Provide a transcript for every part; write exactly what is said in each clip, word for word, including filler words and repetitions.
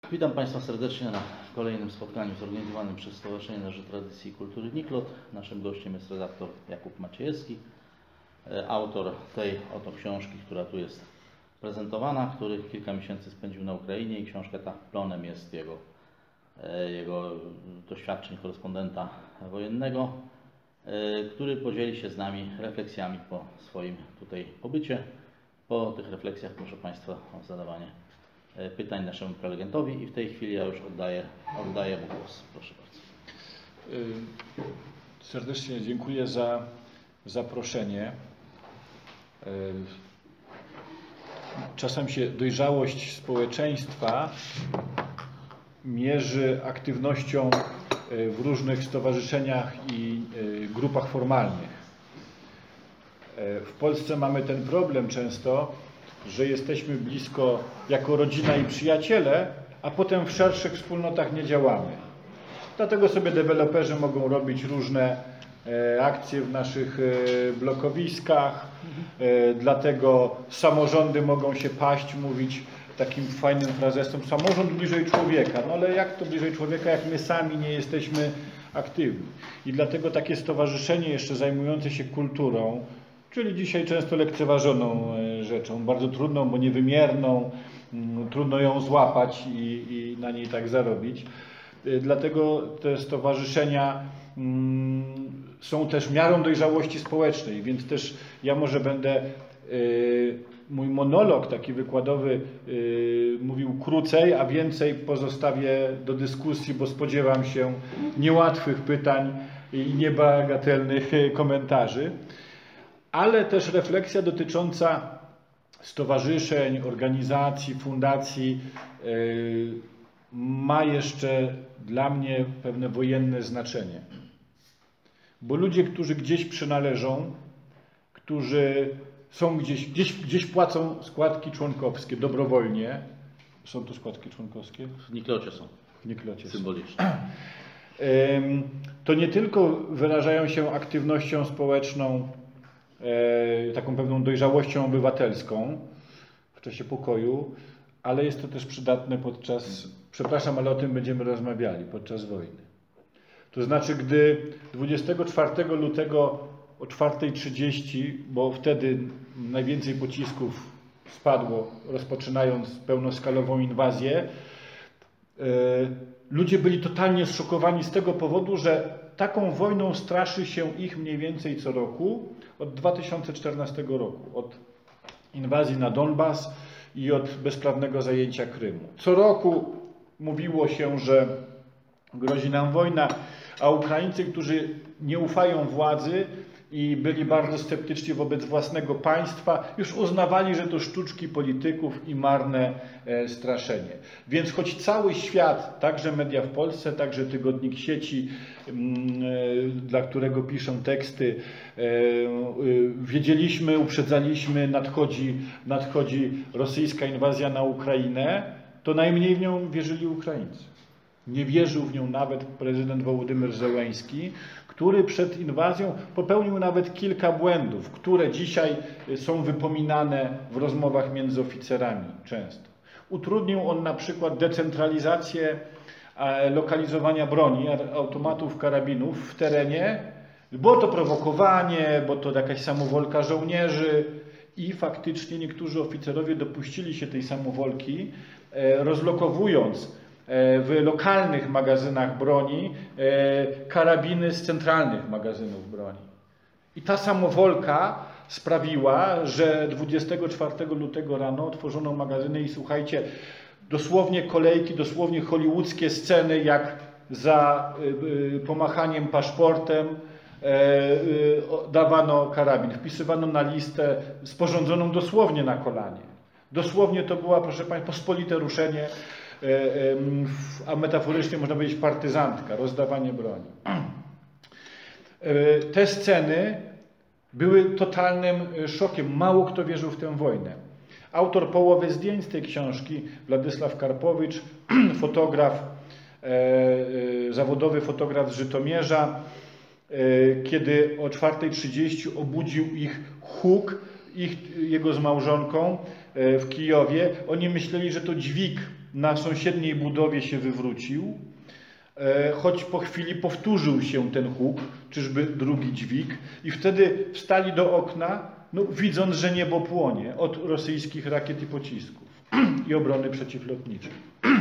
Witam Państwa serdecznie na kolejnym spotkaniu zorganizowanym przez Stowarzyszenie na Rzecz Tradycji i Kultury Niklot. Naszym gościem jest redaktor Jakub Maciejewski, autor tej oto książki, która tu jest prezentowana, który kilka miesięcy spędził na Ukrainie i książka ta plonem jest jego, jego doświadczeń korespondenta wojennego, który podzieli się z nami refleksjami po swoim tutaj pobycie. Po tych refleksjach proszę Państwa o zadawanie pytań naszemu prelegentowi i w tej chwili ja już oddaję, oddaję mu głos. Proszę bardzo. Serdecznie dziękuję za zaproszenie. Czasem się dojrzałość społeczeństwa mierzy aktywnością w różnych stowarzyszeniach i grupach formalnych. W Polsce mamy ten problem często, że jesteśmy blisko jako rodzina i przyjaciele, a potem w szerszych wspólnotach nie działamy. Dlatego sobie deweloperzy mogą robić różne akcje w naszych blokowiskach, dlatego samorządy mogą się paść, mówić takim fajnym frazesem: samorząd bliżej człowieka. No ale jak to bliżej człowieka, jak my sami nie jesteśmy aktywni? I dlatego takie stowarzyszenie jeszcze zajmujące się kulturą, czyli dzisiaj często lekceważoną rzeczą, bardzo trudną, bo niewymierną, trudno ją złapać i, i na niej tak zarobić. Dlatego te stowarzyszenia mm, są też miarą dojrzałości społecznej, więc też ja może będę y, mój monolog taki wykładowy y, mówił krócej, a więcej pozostawię do dyskusji, bo spodziewam się niełatwych pytań i niebagatelnych komentarzy. Ale też refleksja dotycząca stowarzyszeń, organizacji, fundacji yy, ma jeszcze dla mnie pewne wojenne znaczenie. Bo ludzie, którzy gdzieś przynależą, którzy są gdzieś, gdzieś, gdzieś płacą składki członkowskie dobrowolnie. Są to składki członkowskie? W Niklocie są. W Niklocie symbolicznie. Są. Yy, to nie tylko wyrażają się aktywnością społeczną, taką pewną dojrzałością obywatelską w czasie pokoju, ale jest to też przydatne podczas, przepraszam, ale o tym będziemy rozmawiali, podczas wojny. To znaczy, gdy dwudziestego czwartego lutego o czwartej trzydzieści, bo wtedy najwięcej pocisków spadło, rozpoczynając pełnoskalową inwazję, ludzie byli totalnie zszokowani z tego powodu, że taką wojną straszy się ich mniej więcej co roku od dwa tysiące czternastego roku, od inwazji na Donbas i od bezprawnego zajęcia Krymu. Co roku mówiło się, że grozi nam wojna, a Ukraińcy, którzy nie ufają władzy i byli bardzo sceptyczni wobec własnego państwa, już uznawali, że to sztuczki polityków i marne e, straszenie. Więc choć cały świat, także media w Polsce, także tygodnik Sieci, m, e, dla którego piszę teksty, e, e, wiedzieliśmy, uprzedzaliśmy, nadchodzi, nadchodzi rosyjska inwazja na Ukrainę, to najmniej w nią wierzyli Ukraińcy. Nie wierzył w nią nawet prezydent Wołodymyr Zełenski, który przed inwazją popełnił nawet kilka błędów, które dzisiaj są wypominane w rozmowach między oficerami często. Utrudnił on na przykład decentralizację lokalizowania broni, automatów, karabinów w terenie. Było to prowokowanie, bo to jakaś samowolka żołnierzy i faktycznie niektórzy oficerowie dopuścili się tej samowolki, rozlokowując w lokalnych magazynach broni karabiny z centralnych magazynów broni. I ta samowolka sprawiła, że dwudziestego czwartego lutego rano otworzono magazyny i słuchajcie, dosłownie kolejki, dosłownie hollywoodzkie sceny, jak za pomachaniem paszportem dawano karabin. Wpisywano na listę sporządzoną dosłownie na kolanie. Dosłownie to była, proszę Państwa, pospolite ruszenie, a metaforycznie można powiedzieć partyzantka, rozdawanie broni. Te sceny były totalnym szokiem. Mało kto wierzył w tę wojnę. Autor połowy zdjęć z tej książki, Władysław Karpowicz, fotograf, zawodowy fotograf z Żytomierza, kiedy o czwartej trzydzieści obudził ich huk, ich, jego z małżonką w Kijowie. Oni myśleli, że to dźwig na sąsiedniej budowie się wywrócił, choć po chwili powtórzył się ten huk, czyżby drugi dźwig, i wtedy wstali do okna, no, widząc, że niebo płonie od rosyjskich rakiet i pocisków i obrony przeciwlotniczej.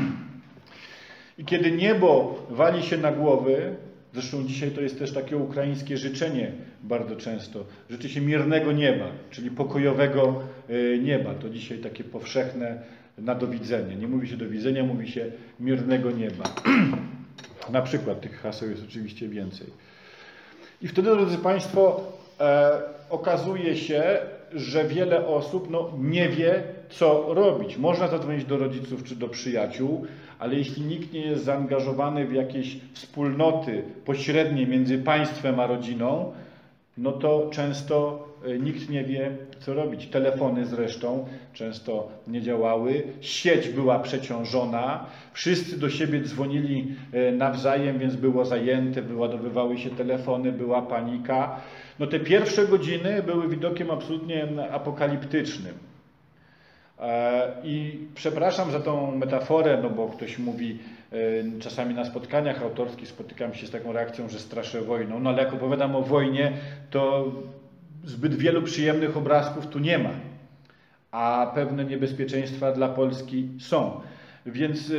I kiedy niebo wali się na głowy, zresztą dzisiaj to jest też takie ukraińskie życzenie bardzo często, życzy się miernego nieba, czyli pokojowego nieba. To dzisiaj takie powszechne na do widzenia. Nie mówi się do widzenia, mówi się miernego nieba. Na przykład tych haseł jest oczywiście więcej. I wtedy, drodzy Państwo, e, okazuje się, że wiele osób no, nie wie, co robić. Można zadzwonić do rodziców czy do przyjaciół, ale jeśli nikt nie jest zaangażowany w jakieś wspólnoty pośrednie między państwem a rodziną, no to często nikt nie wie, co robić. Telefony zresztą często nie działały, sieć była przeciążona, wszyscy do siebie dzwonili nawzajem, więc było zajęte, wyładowywały się telefony, była panika. No te pierwsze godziny były widokiem absolutnie apokaliptycznym. I przepraszam za tą metaforę, no bo ktoś mówi, czasami na spotkaniach autorskich spotykam się z taką reakcją, że straszę wojną. No ale jak opowiadam o wojnie, to zbyt wielu przyjemnych obrazków tu nie ma, a pewne niebezpieczeństwa dla Polski są. Więc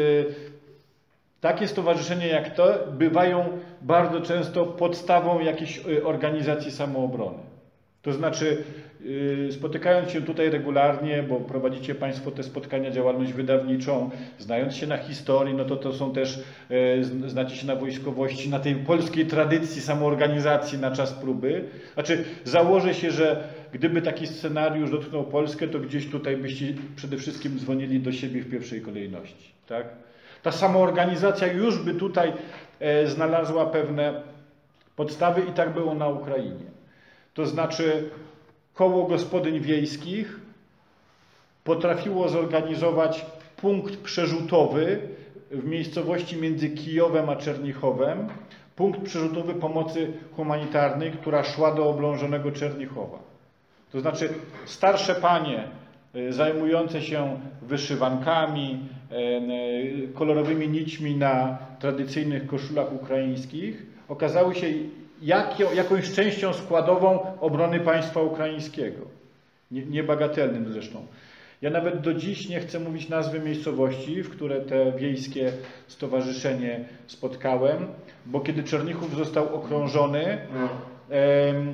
takie stowarzyszenia jak to bywają bardzo często podstawą jakiejś organizacji samoobrony. To znaczy, spotykając się tutaj regularnie, bo prowadzicie Państwo te spotkania, działalność wydawniczą, znając się na historii, no to to są też, znacie się na wojskowości, na tej polskiej tradycji samoorganizacji na czas próby. Znaczy, założę się, że gdyby taki scenariusz dotknął Polskę, to gdzieś tutaj byście przede wszystkim dzwonili do siebie w pierwszej kolejności. Tak? Ta samoorganizacja już by tutaj znalazła pewne podstawy i tak było na Ukrainie. To znaczy, koło gospodyń wiejskich potrafiło zorganizować punkt przerzutowy w miejscowości między Kijowem a Czernichowem, punkt przerzutowy pomocy humanitarnej, która szła do oblążonego Czernichowa. To znaczy starsze panie zajmujące się wyszywankami, kolorowymi nićmi na tradycyjnych koszulach ukraińskich okazały się jakąś częścią składową obrony państwa ukraińskiego. Niebagatelnym zresztą. Ja nawet do dziś nie chcę mówić nazwy miejscowości, w które te wiejskie stowarzyszenie spotkałem, bo kiedy Czernichów został okrążony, em,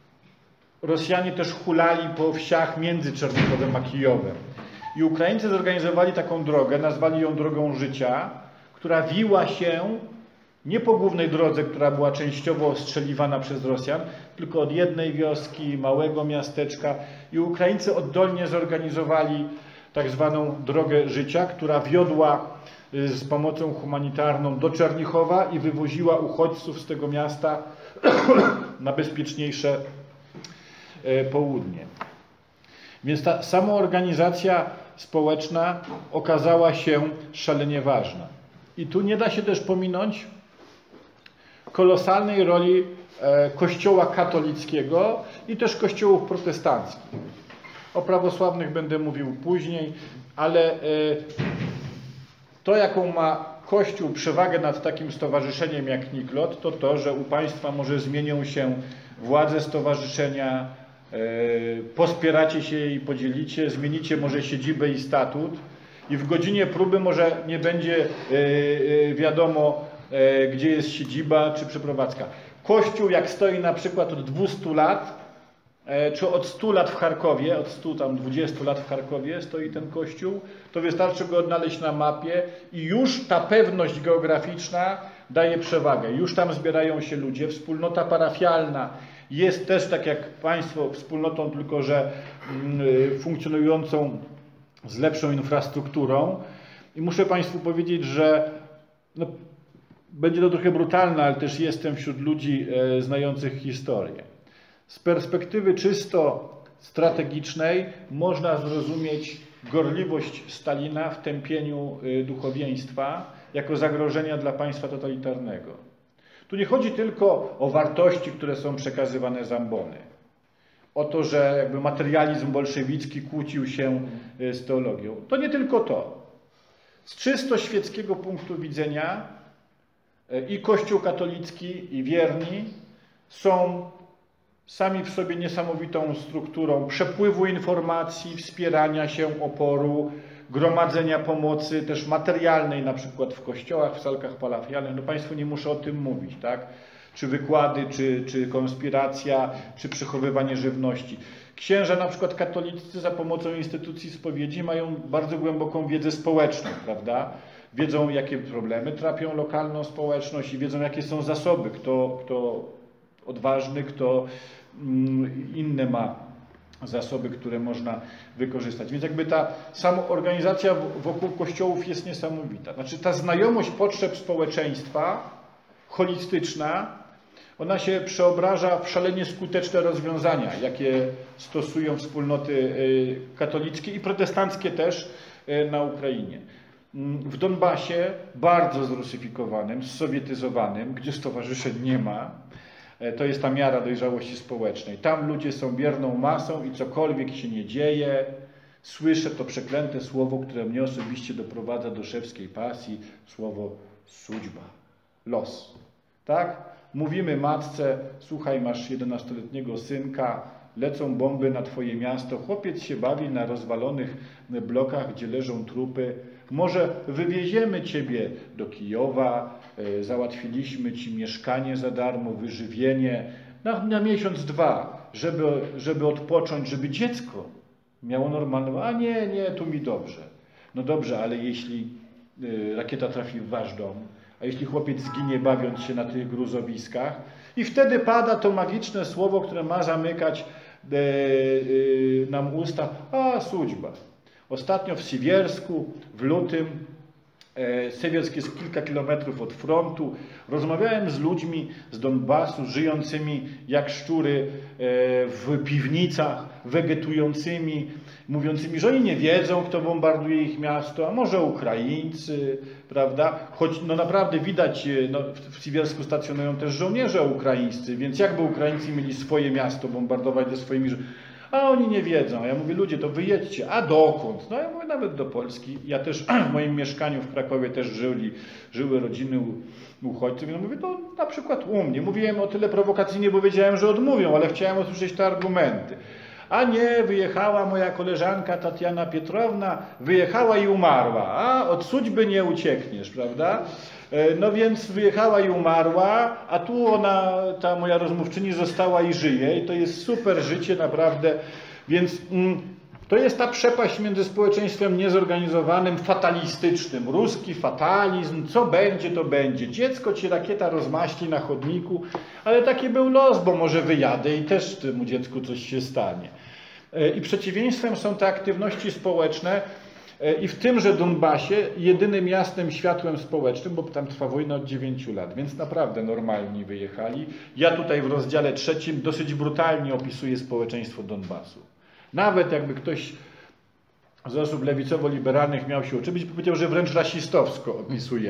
Rosjanie też hulali po wsiach między Czernichowem a Kijowem. I Ukraińcy zorganizowali taką drogę, nazwali ją drogą życia, która wiła się nie po głównej drodze, która była częściowo ostrzeliwana przez Rosjan, tylko od jednej wioski, małego miasteczka. I Ukraińcy oddolnie zorganizowali tak zwaną drogę życia, która wiodła z pomocą humanitarną do Czernichowa i wywoziła uchodźców z tego miasta na bezpieczniejsze południe. Więc ta samoorganizacja społeczna okazała się szalenie ważna. I tu nie da się też pominąć kolosalnej roli Kościoła katolickiego i też kościołów protestanckich. O prawosławnych będę mówił później, ale to, jaką ma Kościół przewagę nad takim stowarzyszeniem jak Niklot, to to, że u państwa może zmienią się władze stowarzyszenia, pospieracie się i podzielicie, zmienicie może siedzibę i statut i w godzinie próby może nie będzie wiadomo, gdzie jest siedziba czy przeprowadzka. Kościół, jak stoi na przykład od dwustu lat, czy od stu lat w Charkowie, od stu tam dwudziestu lat w Charkowie stoi ten kościół, to wystarczy go odnaleźć na mapie i już ta pewność geograficzna daje przewagę. Już tam zbierają się ludzie, wspólnota parafialna jest też, tak jak państwo, wspólnotą, tylko że mm, funkcjonującą z lepszą infrastrukturą. I muszę Państwu powiedzieć, że no, będzie to trochę brutalne, ale też jestem wśród ludzi e, znających historię. Z perspektywy czysto strategicznej można zrozumieć gorliwość Stalina w tępieniu y, duchowieństwa jako zagrożenia dla państwa totalitarnego. Tu nie chodzi tylko o wartości, które są przekazywane z ambony. O to, że jakby materializm bolszewicki kłócił się z teologią. To nie tylko to. Z czysto świeckiego punktu widzenia i Kościół katolicki, i wierni są sami w sobie niesamowitą strukturą przepływu informacji, wspierania się, oporu, gromadzenia pomocy, też materialnej, na przykład w kościołach, w salkach parafialnych. No Państwu nie muszę o tym mówić, tak? Czy wykłady, czy, czy konspiracja, czy przechowywanie żywności. Księża na przykład katolicy za pomocą instytucji spowiedzi mają bardzo głęboką wiedzę społeczną, prawda? Wiedzą, jakie problemy trapią lokalną społeczność i wiedzą, jakie są zasoby, kto, kto odważny, kto mm, inne ma zasoby, które można wykorzystać. Więc jakby ta samoorganizacja wokół kościołów jest niesamowita. Znaczy ta znajomość potrzeb społeczeństwa, holistyczna, ona się przeobraża w szalenie skuteczne rozwiązania, jakie stosują wspólnoty katolickie i protestanckie też na Ukrainie. W Donbasie, bardzo zrusyfikowanym, zsowietyzowanym, gdzie stowarzyszeń nie ma, to jest ta miara dojrzałości społecznej. Tam ludzie są bierną masą i cokolwiek się nie dzieje, słyszę to przeklęte słowo, które mnie osobiście doprowadza do szewskiej pasji, słowo służba, los. Tak? Mówimy matce, słuchaj, masz jedenastoletniego synka, lecą bomby na twoje miasto, chłopiec się bawi na rozwalonych blokach, gdzie leżą trupy, może wywieziemy ciebie do Kijowa, załatwiliśmy ci mieszkanie za darmo, wyżywienie na, na miesiąc, dwa, żeby, żeby odpocząć, żeby dziecko miało normalne, a nie, nie, tu mi dobrze. No dobrze, ale jeśli y, rakieta trafi w wasz dom, a jeśli chłopiec zginie bawiąc się na tych gruzowiskach i wtedy pada to magiczne słowo, które ma zamykać y, y, nam usta, a służba. Ostatnio w Siewiersku, w lutym, e, Siewiersk jest kilka kilometrów od frontu, rozmawiałem z ludźmi z Donbasu, żyjącymi jak szczury e, w piwnicach, wegetującymi, mówiącymi, że oni nie wiedzą, kto bombarduje ich miasto, a może Ukraińcy, prawda? Choć no naprawdę widać, no, w Siewiersku stacjonują też żołnierze ukraińscy, więc jakby Ukraińcy mieli swoje miasto bombardować ze swoimi żołnierzami? A oni nie wiedzą. Ja mówię, ludzie, to wyjedźcie. A dokąd? No ja mówię, nawet do Polski. Ja też w moim mieszkaniu w Krakowie też żyli, żyły rodziny uchodźców. Ja mówię, to na przykład u mnie. Mówiłem o tyle prowokacyjnie, bo wiedziałem, że odmówią, ale chciałem usłyszeć te argumenty. A nie, wyjechała moja koleżanka Tatiana Pietrowna, wyjechała i umarła. A od służby nie uciekniesz, prawda? No więc wyjechała i umarła, a tu ona, ta moja rozmówczyni, została i żyje. I to jest super życie, naprawdę. Więc mm, to jest ta przepaść między społeczeństwem niezorganizowanym, fatalistycznym. Ruski fatalizm, co będzie, to będzie. Dziecko ci rakieta rozmaści na chodniku, ale taki był los, bo może wyjadę i też temu dziecku coś się stanie. I przeciwieństwem są te aktywności społeczne, i w tymże Donbasie jedynym jasnym światłem społecznym, bo tam trwa wojna od dziewięciu lat, więc naprawdę normalni wyjechali. Ja tutaj w rozdziale trzecim dosyć brutalnie opisuję społeczeństwo Donbasu. Nawet jakby ktoś z osób lewicowo-liberalnych miał się uczyć, powiedział, że wręcz rasistowsko opisuje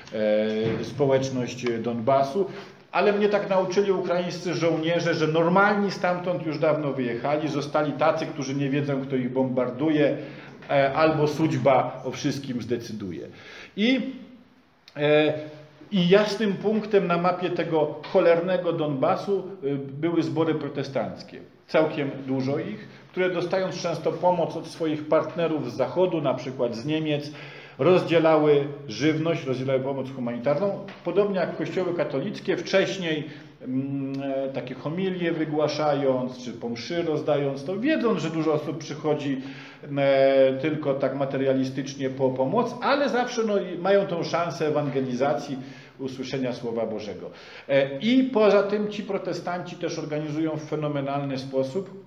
e, społeczność Donbasu. Ale mnie tak nauczyli ukraińscy żołnierze, że normalni stamtąd już dawno wyjechali, zostali tacy, którzy nie wiedzą, kto ich bombarduje, albo służba o wszystkim zdecyduje. I, e, I jasnym punktem na mapie tego cholernego Donbasu były zbory protestanckie. Całkiem dużo ich, które dostając często pomoc od swoich partnerów z Zachodu, na przykład z Niemiec, rozdzielały żywność, rozdzielały pomoc humanitarną. Podobnie jak kościoły katolickie, wcześniej mm, takie homilie wygłaszając, czy po mszy rozdając, to wiedząc, że dużo osób przychodzi e, tylko tak materialistycznie po pomoc, ale zawsze no, mają tą szansę ewangelizacji, usłyszenia Słowa Bożego. E, I poza tym ci protestanci też organizują w fenomenalny sposób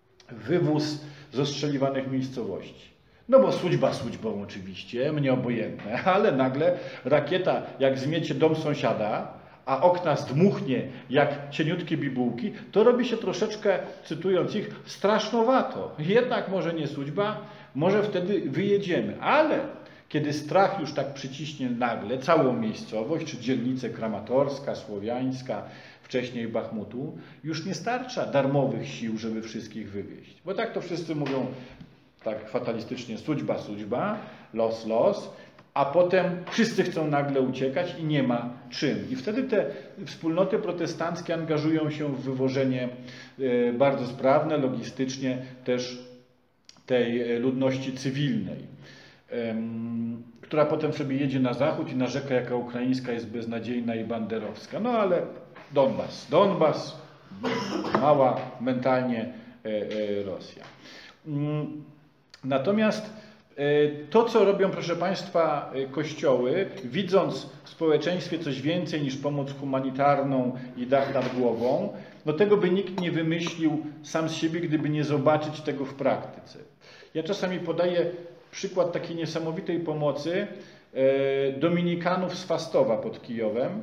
wywóz zostrzeliwanych miejscowości. No bo służba służbą oczywiście, mnie obojętne, ale nagle rakieta jak zmiecie dom sąsiada, a okna zdmuchnie jak cieniutkie bibułki, to robi się troszeczkę, cytując ich, strasznowato. Jednak może nie służba, może wtedy wyjedziemy, ale kiedy strach już tak przyciśnie nagle całą miejscowość, czy dzielnicę Kramatorska, Słowiańska, wcześniej Bachmutu, już nie starcza darmowych sił, żeby wszystkich wywieźć. Bo tak to wszyscy mówią, tak fatalistycznie, służba, służba, los, los, a potem wszyscy chcą nagle uciekać i nie ma czym. I wtedy te wspólnoty protestanckie angażują się w wywożenie bardzo sprawne, logistycznie też tej ludności cywilnej, która potem sobie jedzie na zachód i narzeka, jaka ukraińska jest beznadziejna i banderowska. No ale Donbas, Donbas, mała mentalnie Rosja. Natomiast to, co robią, proszę Państwa, kościoły, widząc w społeczeństwie coś więcej niż pomoc humanitarną i dach nad głową, no tego by nikt nie wymyślił sam z siebie, gdyby nie zobaczyć tego w praktyce. Ja czasami podaję przykład takiej niesamowitej pomocy dominikanów z Fastowa pod Kijowem,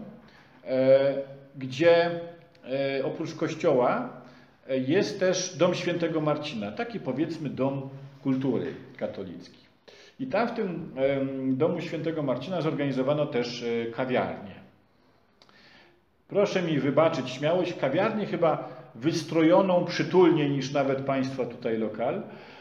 gdzie oprócz kościoła jest też dom świętego Marcina, taki powiedzmy dom kultury katolickiej. I tam w tym domu świętego Marcina zorganizowano też kawiarnię. Proszę mi wybaczyć śmiałość, kawiarnię chyba wystrojoną przytulniej niż nawet Państwa tutaj lokal.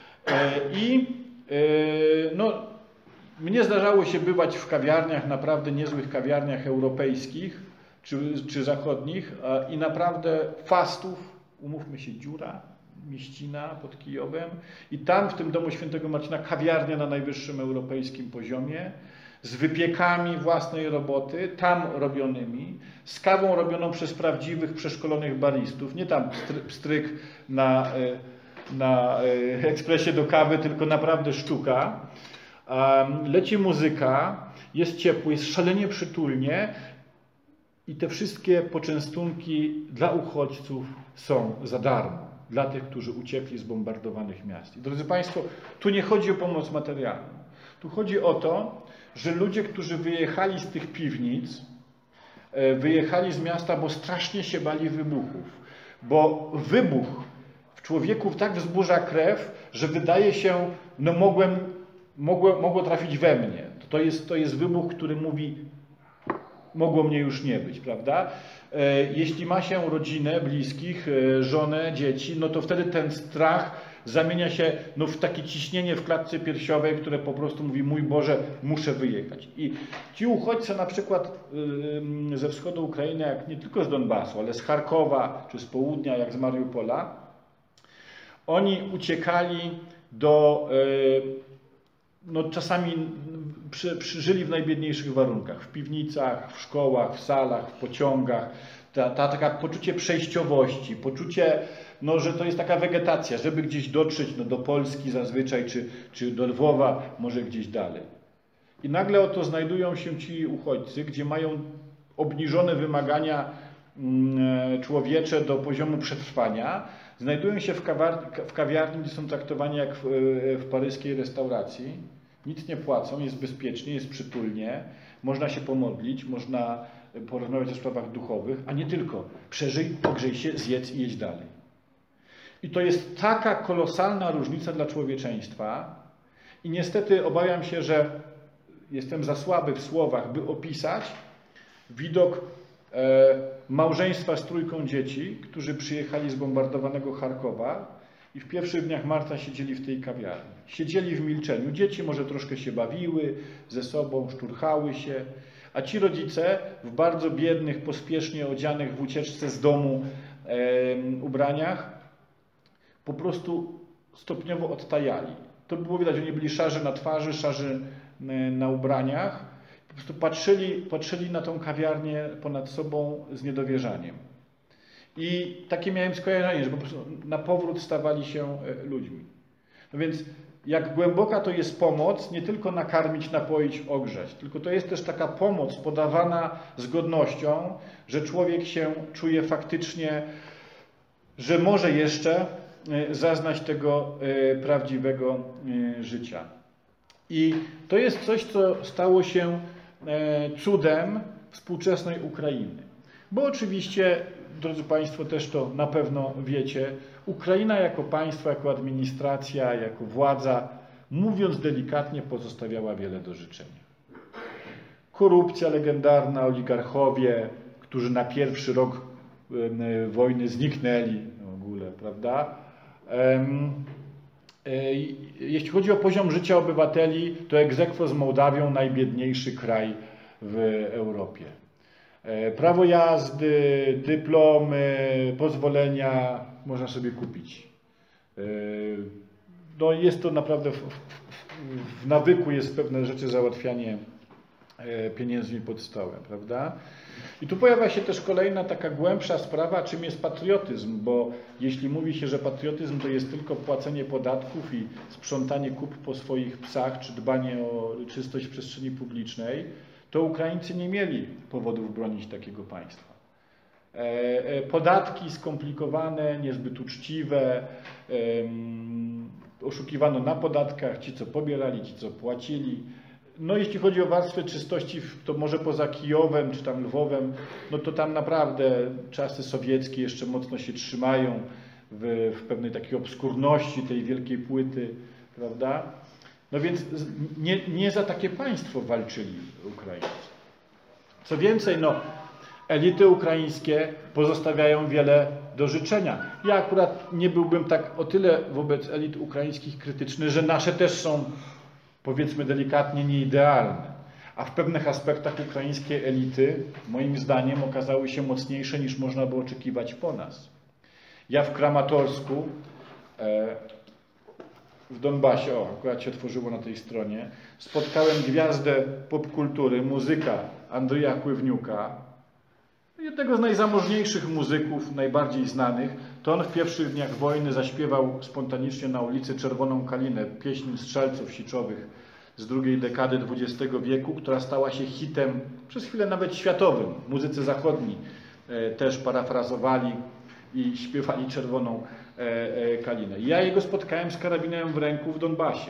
I no, mnie zdarzało się bywać w kawiarniach, naprawdę niezłych kawiarniach europejskich czy, czy zachodnich i naprawdę fastów, umówmy się, dziura, mieścina pod Kijowem i tam w tym domu świętego Marcina kawiarnia na najwyższym europejskim poziomie z wypiekami własnej roboty, tam robionymi, z kawą robioną przez prawdziwych, przeszkolonych baristów, nie tam stryk na, na ekspresie do kawy, tylko naprawdę sztuka. Leci muzyka, jest ciepło, jest szalenie przytulnie i te wszystkie poczęstunki dla uchodźców są za darmo. Dla tych, którzy uciekli z bombardowanych miast. I drodzy Państwo, tu nie chodzi o pomoc materialną. Tu chodzi o to, że ludzie, którzy wyjechali z tych piwnic, wyjechali z miasta, bo strasznie się bali wybuchów. Bo wybuch w człowieku tak wzburza krew, że wydaje się, no mogłem, mogło, mogło trafić we mnie. To jest, to jest wybuch, który mówi, mogło mnie już nie być, prawda? Jeśli ma się rodzinę, bliskich, żonę, dzieci, no to wtedy ten strach zamienia się no, w takie ciśnienie w klatce piersiowej, które po prostu mówi, mój Boże, muszę wyjechać. I ci uchodźcy na przykład ze wschodu Ukrainy, jak nie tylko z Donbasu, ale z Charkowa czy z południa, jak z Mariupola, oni uciekali do, no czasami przy, przy, żyli w najbiedniejszych warunkach, w piwnicach, w szkołach, w salach, w pociągach. Ta, ta taka poczucie przejściowości, poczucie, no, że to jest taka wegetacja, żeby gdzieś dotrzeć no, do Polski zazwyczaj, czy, czy do Lwowa, może gdzieś dalej. I nagle oto znajdują się ci uchodźcy, gdzie mają obniżone wymagania mm, człowiecze do poziomu przetrwania, znajdują się w, w kawiarni, gdzie są traktowani jak w, w paryskiej restauracji, nic nie płacą, jest bezpiecznie, jest przytulnie, można się pomodlić, można porozmawiać o sprawach duchowych, a nie tylko. Przeżyj, pogrzej się, zjedz i jedź dalej. I to jest taka kolosalna różnica dla człowieczeństwa i niestety obawiam się, że jestem za słaby w słowach, by opisać widok e, małżeństwa z trójką dzieci, którzy przyjechali z bombardowanego Charkowa i w pierwszych dniach marca siedzieli w tej kawiarni. Siedzieli w milczeniu. Dzieci może troszkę się bawiły ze sobą, szturchały się, a ci rodzice w bardzo biednych, pospiesznie odzianych w ucieczce z domu e, ubraniach po prostu stopniowo odtajali. To było widać, że oni byli szarzy na twarzy, szarzy na ubraniach. Po prostu patrzyli, patrzyli na tą kawiarnię ponad sobą z niedowierzaniem. I takie miałem skojarzenie, że po prostu na powrót stawali się ludźmi. No więc jak głęboka to jest pomoc, nie tylko nakarmić, napoić, ogrzać, tylko to jest też taka pomoc podawana z godnością, że człowiek się czuje faktycznie, że może jeszcze zaznać tego prawdziwego życia. I to jest coś, co stało się cudem współczesnej Ukrainy. Bo oczywiście, drodzy Państwo, też to na pewno wiecie, Ukraina jako państwo, jako administracja, jako władza, mówiąc delikatnie, pozostawiała wiele do życzenia. Korupcja legendarna, oligarchowie, którzy na pierwszy rok wojny zniknęli w ogóle, prawda? Jeśli chodzi o poziom życia obywateli, to ex aequo z Mołdawią najbiedniejszy kraj w Europie. Prawo jazdy, dyplomy, pozwolenia można sobie kupić. No jest to naprawdę w, w, w nawyku jest pewne rzeczy załatwianie pieniędzmi pod stołem, prawda? I tu pojawia się też kolejna taka głębsza sprawa, czym jest patriotyzm, bo jeśli mówi się, że patriotyzm to jest tylko płacenie podatków i sprzątanie kup po swoich psach, czy dbanie o czystość przestrzeni publicznej, to Ukraińcy nie mieli powodów bronić takiego państwa. Podatki skomplikowane, niezbyt uczciwe, oszukiwano na podatkach, ci co pobierali, ci co płacili. No jeśli chodzi o warstwę czystości, to może poza Kijowem czy tam Lwowem, no to tam naprawdę czasy sowieckie jeszcze mocno się trzymają w, w pewnej takiej obskurności tej wielkiej płyty, prawda? No więc nie, nie za takie państwo walczyli Ukraińcy. Co więcej, no elity ukraińskie pozostawiają wiele do życzenia. Ja akurat nie byłbym tak o tyle wobec elit ukraińskich krytyczny, że nasze też są, powiedzmy delikatnie, nieidealne. A w pewnych aspektach ukraińskie elity, moim zdaniem, okazały się mocniejsze niż można było oczekiwać po nas. Ja w Kramatorsku, w Donbasie, o, akurat się otworzyło na tej stronie, spotkałem gwiazdę popkultury, muzyka Andrzeja Kływniuka, jednego z najzamożniejszych muzyków, najbardziej znanych. To on w pierwszych dniach wojny zaśpiewał spontanicznie na ulicy Czerwoną Kalinę, pieśń strzelców siczowych z drugiej dekady dwudziestego wieku, która stała się hitem, przez chwilę nawet światowym. Muzycy zachodni też parafrazowali i śpiewali Czerwoną Kalinę. Ja jego spotkałem z karabinem w ręku w Donbasie.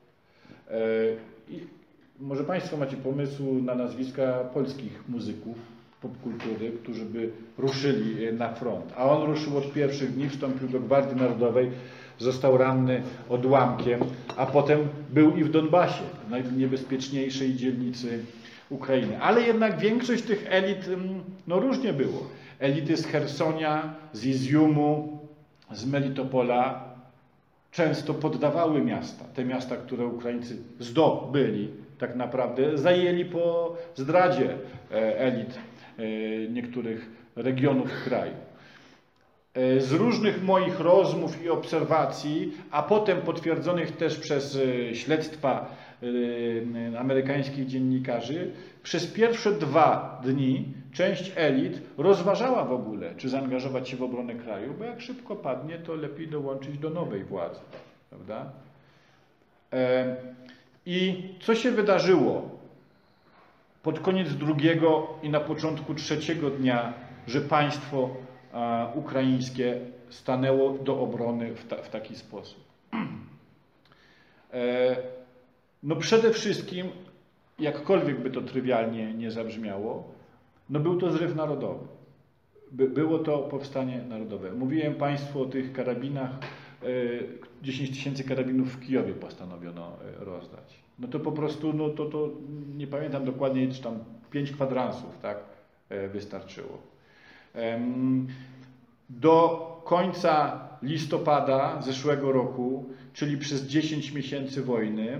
I może Państwo macie pomysł na nazwiska polskich muzyków popkultury, którzy by ruszyli na front. A on ruszył od pierwszych dni, wstąpił do Gwardii Narodowej, został ranny odłamkiem, a potem był i w Donbasie, w najniebezpieczniejszej dzielnicy Ukrainy. Ale jednak większość tych elit, no różnie było. Elity z Chersonia, z Izjumu, z Melitopola często poddawały miasta. Te miasta, które Ukraińcy zdobyli, tak naprawdę zajęli po zdradzie elit niektórych regionów kraju. Z różnych moich rozmów i obserwacji, a potem potwierdzonych też przez śledztwa amerykańskich dziennikarzy, przez pierwsze dwa dni część elit rozważała w ogóle, czy zaangażować się w obronę kraju, bo jak szybko padnie, to lepiej dołączyć do nowej władzy, prawda? I co się wydarzyło pod koniec drugiego i na początku trzeciego dnia, że państwo ukraińskie stanęło do obrony w, ta, w taki sposób? No przede wszystkim, jakkolwiek by to trywialnie nie zabrzmiało, no był to zryw narodowy. By, było to powstanie narodowe. Mówiłem Państwu o tych karabinach, dziesięć tysięcy karabinów w Kijowie postanowiono rozdać. No to po prostu, no to, to nie pamiętam dokładnie, czy tam pięć kwadransów, tak, wystarczyło. Do końca listopada zeszłego roku, czyli przez dziesięć miesięcy wojny,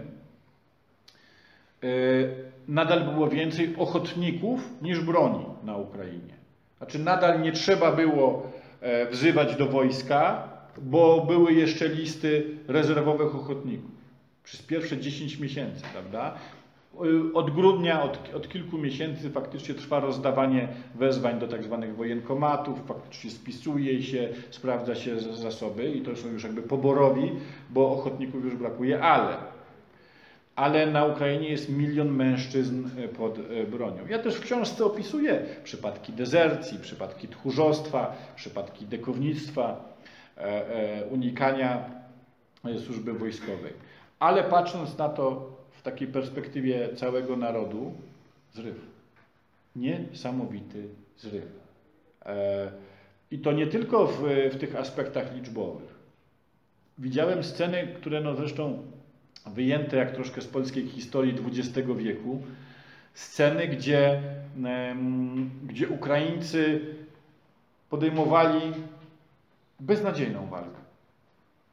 nadal było więcej ochotników niż broni na Ukrainie. Znaczy nadal nie trzeba było wzywać do wojska, bo były jeszcze listy rezerwowych ochotników. Przez pierwsze dziesięć miesięcy, prawda? Od grudnia, od, od kilku miesięcy faktycznie trwa rozdawanie wezwań do tak zwanych wojenkomatów, faktycznie spisuje się, sprawdza się zasoby i to są już jakby poborowi, bo ochotników już brakuje, ale, ale na Ukrainie jest milion mężczyzn pod bronią. Ja też w książce opisuję przypadki dezercji, przypadki tchórzostwa, przypadki dekownictwa, unikania służby wojskowej. Ale patrząc na to w takiej perspektywie całego narodu, zryw. Niesamowity zryw. I to nie tylko w, w tych aspektach liczbowych. Widziałem sceny, które no zresztą wyjęte jak troszkę z polskiej historii dwudziestego wieku, sceny, gdzie, gdzie Ukraińcy podejmowali beznadziejną walkę.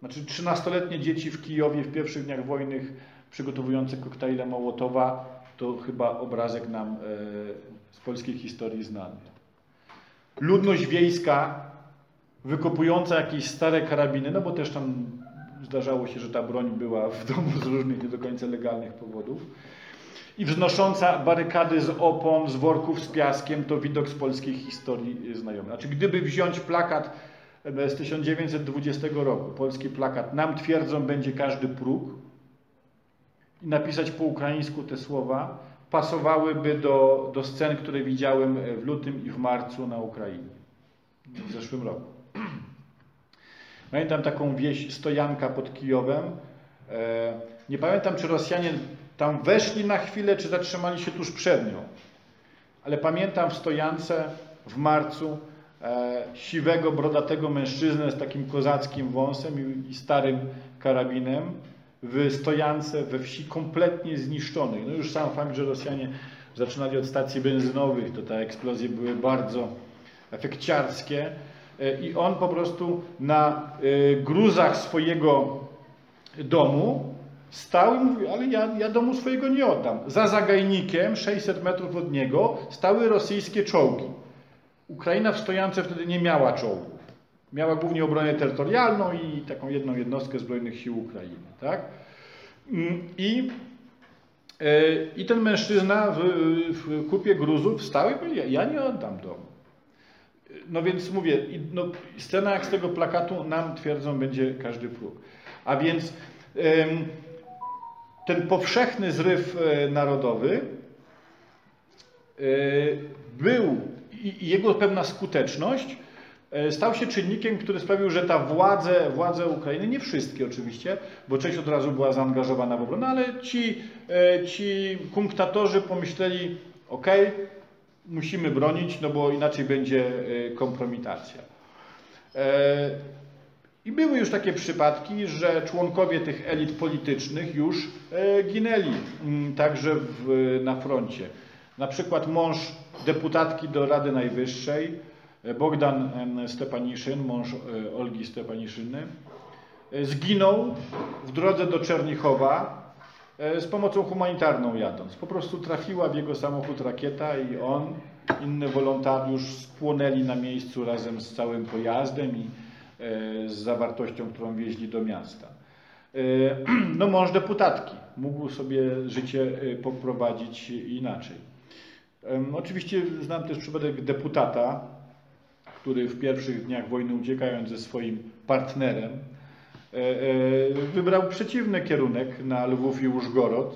znaczy trzynastoletnie dzieci w Kijowie w pierwszych dniach wojny przygotowujące koktajle Mołotowa, to chyba obrazek nam e, z polskiej historii znany. Ludność wiejska wykopująca jakieś stare karabiny, no bo też tam zdarzało się, że ta broń była w domu z różnych nie do końca legalnych powodów. I wznosząca barykady z opon, z worków z piaskiem, to widok z polskiej historii znajomy. Znaczy, gdyby wziąć plakat z tysiąc dziewięćset dwudziestego roku, polski plakat, nam twierdzą będzie każdy próg, i napisać po ukraińsku te słowa, pasowałyby do, do scen, które widziałem w lutym i w marcu na Ukrainie, w zeszłym roku. Pamiętam taką wieś Stojanka pod Kijowem. Nie pamiętam, czy Rosjanie tam weszli na chwilę, czy zatrzymali się tuż przed nią. Ale pamiętam w Stojance w marcu e, siwego, brodatego mężczyznę z takim kozackim wąsem i, i starym karabinem w Stojance, we wsi kompletnie zniszczonej. No już sam fakt, że Rosjanie zaczynali od stacji benzynowych, to te eksplozje były bardzo efekciarskie. E, I on po prostu na e, gruzach swojego domu stał i mówił, ale ja, ja domu swojego nie oddam. Za zagajnikiem, sześćset metrów od niego, stały rosyjskie czołgi. Ukraina w Stojance wtedy nie miała czołgów. Miała głównie obronę terytorialną i taką jedną jednostkę zbrojnych sił Ukrainy. Tak? I, i ten mężczyzna w, w kupie gruzów stał i powiedział, ja nie oddam domu. No więc mówię, no, scena jak z tego plakatu nam twierdzą będzie każdy próg. A więc ym, ten powszechny zryw narodowy był i jego pewna skuteczność stał się czynnikiem, który sprawił, że ta władze, władze Ukrainy, nie wszystkie oczywiście, bo część od razu była zaangażowana w obronę, ale ci, ci kunktatorzy pomyśleli, ok, musimy bronić, no bo inaczej będzie kompromitacja. I były już takie przypadki, że członkowie tych elit politycznych już ginęli także w, na froncie. Na przykład mąż deputatki do Rady Najwyższej, Bogdan Stepaniszyn, mąż Olgi Stepaniszyny, zginął w drodze do Czernichowa z pomocą humanitarną jadąc. Po prostu trafiła w jego samochód rakieta i on, inny wolontariusz spłonęli na miejscu razem z całym pojazdem i z zawartością, którą wieźli do miasta. No mąż deputatki mógł sobie życie poprowadzić inaczej. Oczywiście znam też przypadek deputata, który w pierwszych dniach wojny, uciekając ze swoim partnerem, wybrał przeciwny kierunek na Lwów i Użgorod,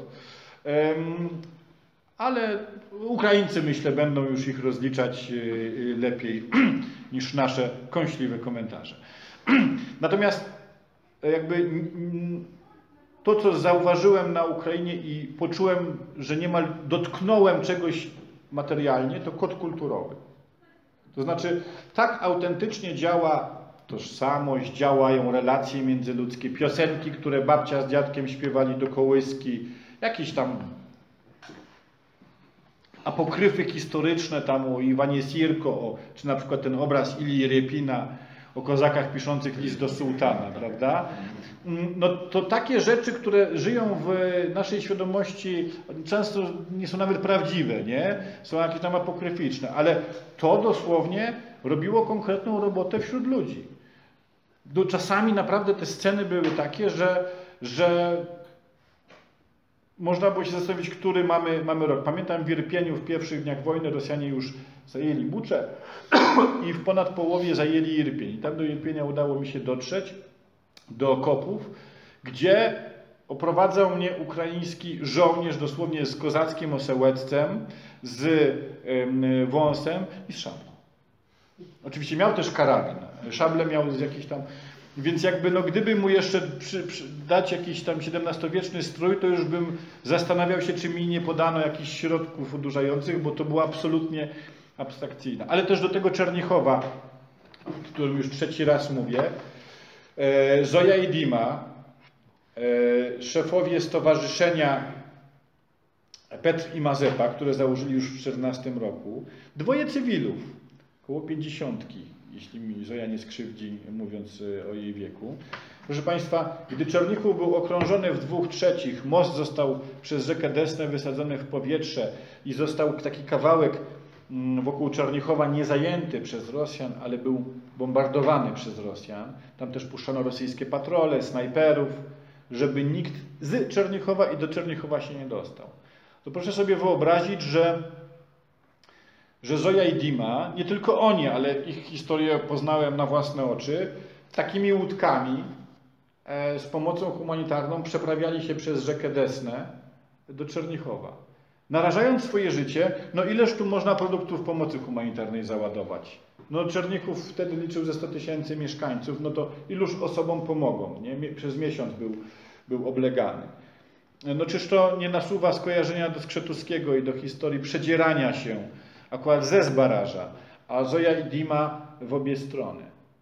ale Ukraińcy, myślę, będą już ich rozliczać lepiej niż nasze kąśliwe komentarze. Natomiast jakby to, co zauważyłem na Ukrainie i poczułem, że niemal dotknąłem czegoś materialnie, to kod kulturowy. To znaczy, tak autentycznie działa tożsamość, działają relacje międzyludzkie, piosenki, które babcia z dziadkiem śpiewali do kołyski, jakieś tam apokryfy historyczne tam o Iwanie Sirko, o, czy na przykład ten obraz Ilii Repina o kozakach piszących list do sułtana, prawda? No to takie rzeczy, które żyją w naszej świadomości, często nie są nawet prawdziwe, nie? Są jakieś tam apokryficzne, ale to dosłownie robiło konkretną robotę wśród ludzi. Czasami naprawdę te sceny były takie, że, że można było się zastanowić, który mamy, mamy rok. Pamiętam w Irpieniu w pierwszych dniach wojny Rosjanie już zajęli Buczę i w ponad połowie zajęli Irpień. I tam do Irpienia udało mi się dotrzeć, do okopów, gdzie oprowadzał mnie ukraiński żołnierz, dosłownie z kozackim osełectwem, z y, wąsem i z szablą. Oczywiście miał też karabin. Szable miał z jakichś tam... Więc jakby, no gdyby mu jeszcze przy, przy, dać jakiś tam siedemnastowieczny strój, to już bym zastanawiał się, czy mi nie podano jakichś środków odurzających, bo to było absolutnie abstrakcyjne. Ale też do tego Czernichowa, o którym już trzeci raz mówię, e, Zoja i Dima, e, szefowie stowarzyszenia Petr i Mazepa, które założyli już w czternastym roku, dwoje cywilów, około pięćdziesiątki, jeśli mi Zoja nie skrzywdzi, mówiąc o jej wieku, Proszę Państwa, gdy Czernichów był okrążony w dwóch trzecich, most został przez rzekę Desnę wysadzony w powietrze i został taki kawałek wokół Czernichowa nie zajęty przez Rosjan, ale był bombardowany przez Rosjan. Tam też puszczano rosyjskie patrole, snajperów, żeby nikt z Czernichowa i do Czernichowa się nie dostał. To proszę sobie wyobrazić, że, że Zoja i Dima, nie tylko oni, ale ich historię poznałem na własne oczy, takimi łódkami e, z pomocą humanitarną przeprawiali się przez rzekę Desnę do Czernichowa. Narażając swoje życie, no ileż tu można produktów pomocy humanitarnej załadować? No Czernichów wtedy liczył ze sto tysięcy mieszkańców, no to iluż osobom pomogą, nie? Przez miesiąc był, był oblegany. No czyż to nie nasuwa skojarzenia do Skrzetuskiego i do historii przedzierania się akurat ze Zbaraża, a Zoja i Dima w obie strony.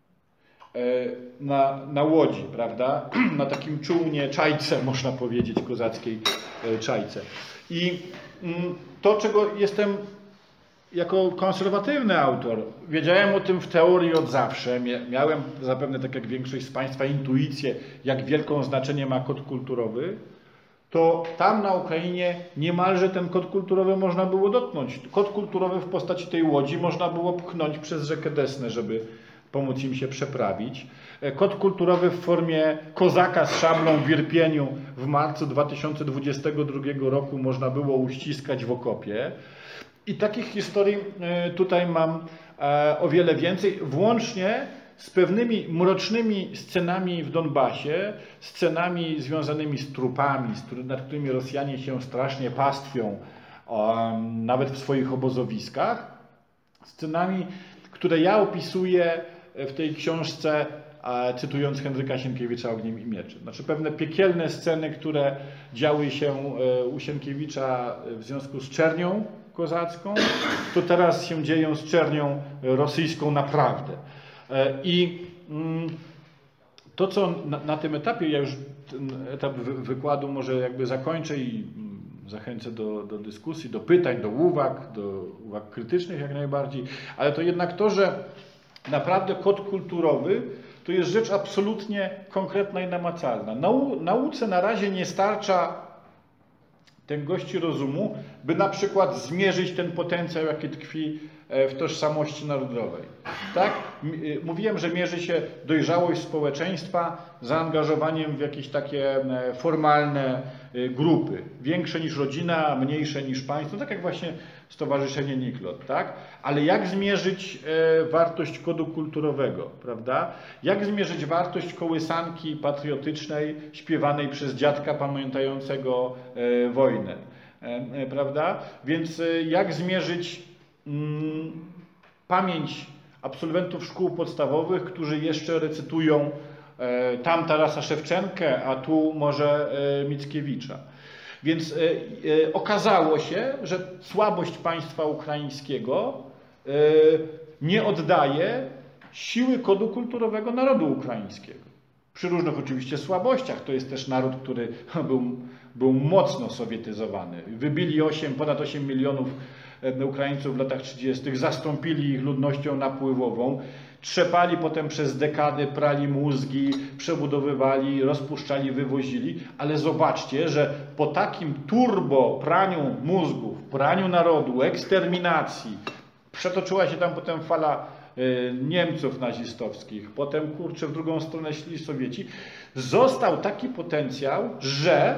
Na, na łodzi, prawda? Na takim czółnie, czajce, można powiedzieć, kozackiej czajce. I to, czego jestem jako konserwatywny autor, wiedziałem o tym w teorii od zawsze, miałem zapewne, tak jak większość z Państwa, intuicję, jak wielką znaczenie ma kod kulturowy, to tam na Ukrainie niemalże ten kod kulturowy można było dotknąć. Kod kulturowy w postaci tej łodzi można było pchnąć przez rzekę Desnę, żeby pomóc im się przeprawić. Kod kulturowy w formie kozaka z szablą w Irpieniu w marcu dwa tysiące dwudziestego drugiego roku można było uściskać w okopie. I takich historii tutaj mam o wiele więcej, włącznie z pewnymi mrocznymi scenami w Donbasie, scenami związanymi z trupami, nad którymi Rosjanie się strasznie pastwią, nawet w swoich obozowiskach. Scenami, które ja opisuję w tej książce, cytując Henryka Sienkiewicza Ogniem i Mieczem. Znaczy pewne piekielne sceny, które działy się u Sienkiewicza w związku z czernią kozacką, to teraz się dzieją z czernią rosyjską naprawdę. I to, co na, na tym etapie, ja już ten etap wykładu może jakby zakończę i zachęcę do, do dyskusji, do pytań, do uwag, do uwag krytycznych jak najbardziej, ale to jednak to, że naprawdę kod kulturowy to jest rzecz absolutnie konkretna i namacalna. Nau, nauce na razie nie starcza tęgości rozumu, by na przykład zmierzyć ten potencjał, jaki tkwi w tożsamości narodowej. Tak? Mówiłem, że mierzy się dojrzałość społeczeństwa zaangażowaniem w jakieś takie formalne grupy. Większe niż rodzina, mniejsze niż państwo, tak jak właśnie Stowarzyszenie Niklot. Tak? Ale jak zmierzyć wartość kodu kulturowego? Prawda? Jak zmierzyć wartość kołysanki patriotycznej śpiewanej przez dziadka pamiętającego wojnę? Prawda? Więc jak zmierzyć mm, pamięć absolwentów szkół podstawowych, którzy jeszcze recytują e, tam Tarasa Szewczenkę, a tu może e, Mickiewicza. Więc e, e, okazało się, że słabość państwa ukraińskiego e, nie oddaje siły kodu kulturowego narodu ukraińskiego. Przy różnych oczywiście słabościach. To jest też naród, który był, był mocno sowietyzowany. Wybili osiem, ponad osiem milionów Ukraińców w latach trzydziestych, zastąpili ich ludnością napływową, trzepali potem przez dekady, prali mózgi, przebudowywali, rozpuszczali, wywozili, ale zobaczcie, że po takim turbo praniu mózgów, praniu narodu, eksterminacji, przetoczyła się tam potem fala Niemców nazistowskich, potem kurczę w drugą stronę szli Sowieci, został taki potencjał, że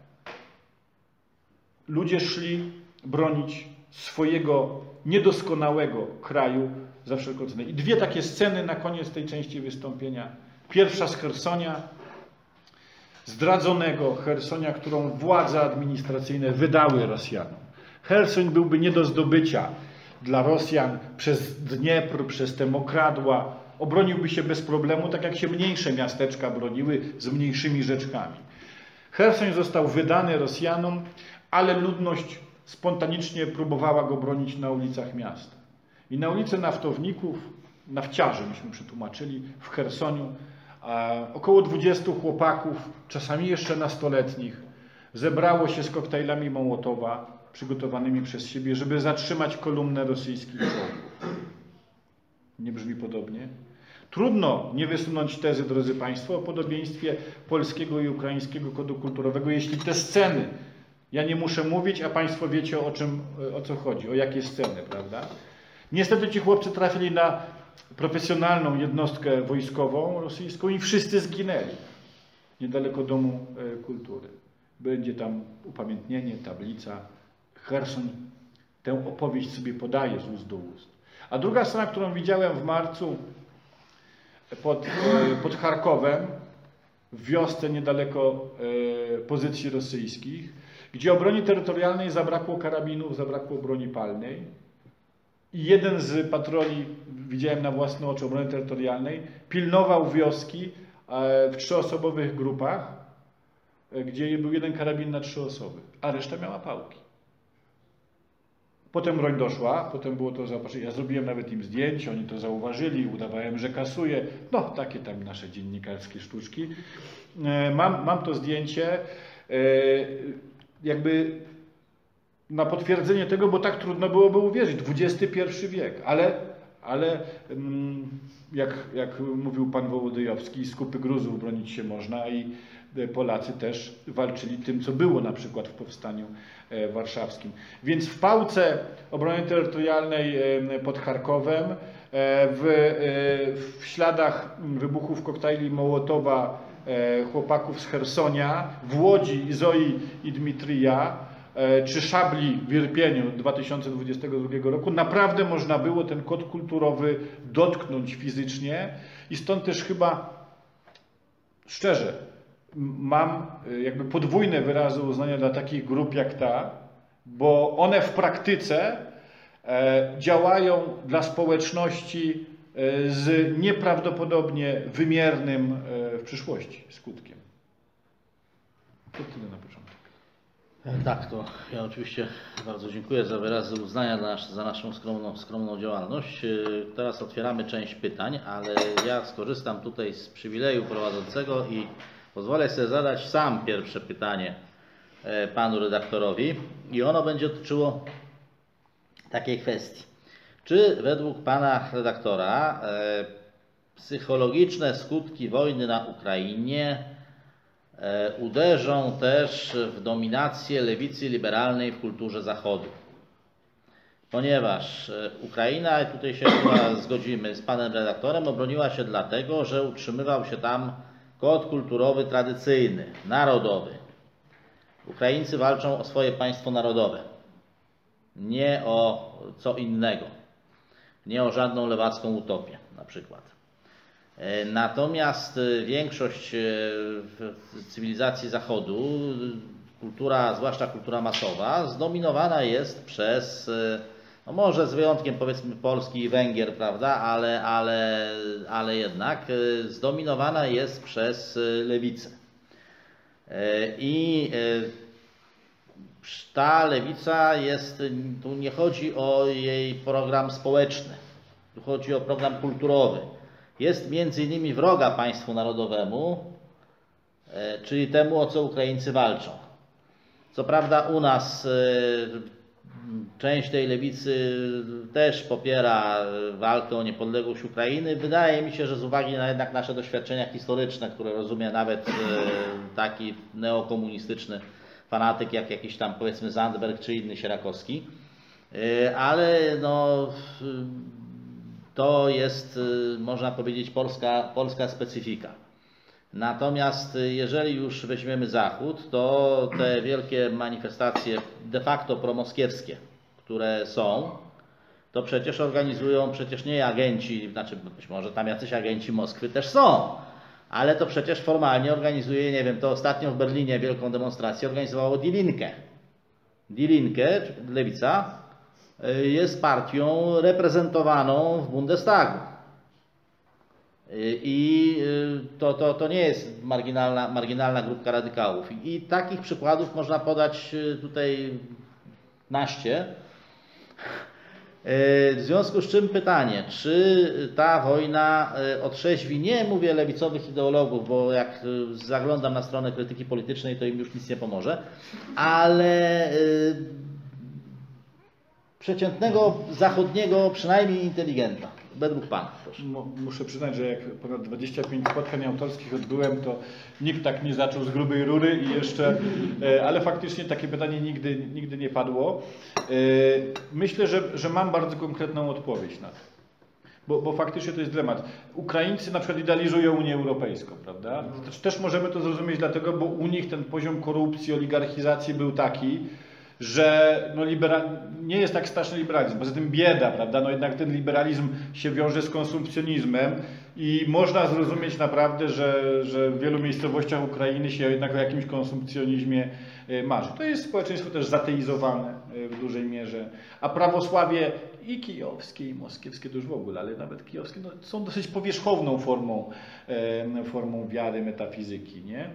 ludzie szli bronić swojego niedoskonałego kraju za wszelką cenę. I dwie takie sceny na koniec tej części wystąpienia. Pierwsza z Chersonia, zdradzonego Chersonia, którą władze administracyjne wydały Rosjanom. Cherson byłby nie do zdobycia dla Rosjan przez Dniepr, przez te mokradła. Obroniłby się bez problemu, tak jak się mniejsze miasteczka broniły z mniejszymi rzeczkami. Cherson został wydany Rosjanom, ale ludność spontanicznie próbowała go bronić na ulicach miasta. I na ulicy naftowników, nafciarzy myśmy przetłumaczyli, w Chersoniu, około dwudziestu chłopaków, czasami jeszcze nastoletnich, zebrało się z koktajlami Mołotowa, przygotowanymi przez siebie, żeby zatrzymać kolumnę rosyjskich czołgów. Nie brzmi podobnie? Trudno nie wysunąć tezy, drodzy Państwo, o podobieństwie polskiego i ukraińskiego kodu kulturowego, jeśli te sceny, ja nie muszę mówić, a Państwo wiecie, o czym, o co chodzi, o jakie sceny, prawda? Niestety ci chłopcy trafili na profesjonalną jednostkę wojskową rosyjską i wszyscy zginęli niedaleko Domu Kultury. Będzie tam upamiętnienie, tablica. Cherson tę opowieść sobie podaje z ust do ust. A druga scena, którą widziałem w marcu pod, pod Charkowem, w wiosce niedaleko pozycji rosyjskich, gdzie obrony terytorialnej zabrakło karabinów, zabrakło broni palnej. I jeden z patroli, widziałem na własne oczy obrony terytorialnej, pilnował wioski w trzyosobowych grupach, gdzie był jeden karabin na trzy osoby, a reszta miała pałki. Potem broń doszła, potem było to zaopatrzenie. Ja zrobiłem nawet im zdjęcie, oni to zauważyli, udawałem, że kasuję. No, takie tam nasze dziennikarskie sztuczki. Mam, mam to zdjęcie, jakby na potwierdzenie tego, bo tak trudno byłoby uwierzyć. dwudziesty pierwszy wiek, ale, ale jak, jak mówił pan Wołodyjowski, z kupy gruzów bronić się można i Polacy też walczyli tym, co było na przykład w powstaniu warszawskim. Więc w pałce obrony terytorialnej pod Charkowem, w, w śladach wybuchów koktajli Mołotowa chłopaków z Chersonia, w Łodzi Zoi i Dmitrija, czy Szabli w Irpieniu dwa tysiące dwudziestego drugiego roku, naprawdę można było ten kod kulturowy dotknąć fizycznie i stąd też chyba szczerze mam jakby podwójne wyrazy uznania dla takich grup jak ta, bo one w praktyce działają dla społeczności z nieprawdopodobnie wymiernym w przyszłości skutkiem. To tyle na początek. Tak, to ja oczywiście bardzo dziękuję za wyrazy uznania za, nasz, za naszą skromną, skromną działalność. Teraz otwieramy część pytań, ale ja skorzystam tutaj z przywileju prowadzącego i pozwolę sobie zadać sam pierwsze pytanie panu redaktorowi i ono będzie dotyczyło takiej kwestii. Czy według pana redaktora e, psychologiczne skutki wojny na Ukrainie e, uderzą też w dominację lewicy liberalnej w kulturze Zachodu? Ponieważ Ukraina, i tutaj się chyba zgodzimy z panem redaktorem, obroniła się dlatego, że utrzymywał się tam kod kulturowy tradycyjny, narodowy. Ukraińcy walczą o swoje państwo narodowe, nie o co innego, nie o żadną lewacką utopię na przykład. Natomiast większość cywilizacji Zachodu, kultura, zwłaszcza kultura masowa, zdominowana jest przez, no może z wyjątkiem powiedzmy Polski i Węgier, prawda, ale, ale, ale jednak zdominowana jest przez lewicę. I ta lewica jest, tu nie chodzi o jej program społeczny, tu chodzi o program kulturowy. Jest między innymi wroga państwu narodowemu, czyli temu, o co Ukraińcy walczą. Co prawda u nas część tej lewicy też popiera walkę o niepodległość Ukrainy. Wydaje mi się, że z uwagi na jednak nasze doświadczenia historyczne, które rozumie nawet taki neokomunistyczny fanatyk jak jakiś tam powiedzmy Zandberg czy inny Sierakowski, ale no to jest, można powiedzieć, polska, polska specyfika. Natomiast jeżeli już weźmiemy Zachód, to te wielkie manifestacje de facto promoskiewskie, które są, to przecież organizują przecież nie agenci, znaczy być może tam jacyś agenci Moskwy też są, ale to przecież formalnie organizuje, nie wiem, to ostatnio w Berlinie wielką demonstrację organizowało Die Linke. Die Linke, lewica, jest partią reprezentowaną w Bundestagu. I to, to, to nie jest marginalna, marginalna grupka radykałów. I takich przykładów można podać tutaj naście. W związku z czym pytanie, czy ta wojna otrzeźwi, nie mówię lewicowych ideologów, bo jak zaglądam na stronę krytyki politycznej, to im już nic nie pomoże, ale przeciętnego, zachodniego, przynajmniej inteligenta, według Pana. Proszę. Muszę przyznać, że jak ponad dwadzieścia pięć spotkań autorskich odbyłem, to nikt tak nie zaczął z grubej rury i jeszcze, ale faktycznie takie pytanie nigdy, nigdy nie padło. Myślę, że, że mam bardzo konkretną odpowiedź na to. Bo, bo faktycznie to jest dylemat. Ukraińcy na przykład idealizują Unię Europejską, prawda? Też, też możemy to zrozumieć dlatego, bo u nich ten poziom korupcji, oligarchizacji był taki, że no libera... nie jest tak straszny liberalizm, poza tym bieda, prawda? No jednak ten liberalizm się wiąże z konsumpcjonizmem i można zrozumieć naprawdę, że, że w wielu miejscowościach Ukrainy się jednak o jakimś konsumpcjonizmie marzy. To jest społeczeństwo też zateizowane w dużej mierze, a prawosławie i kijowskie, i moskiewskie to już w ogóle, ale nawet kijowskie no, są dosyć powierzchowną formą, formą wiary, metafizyki, nie?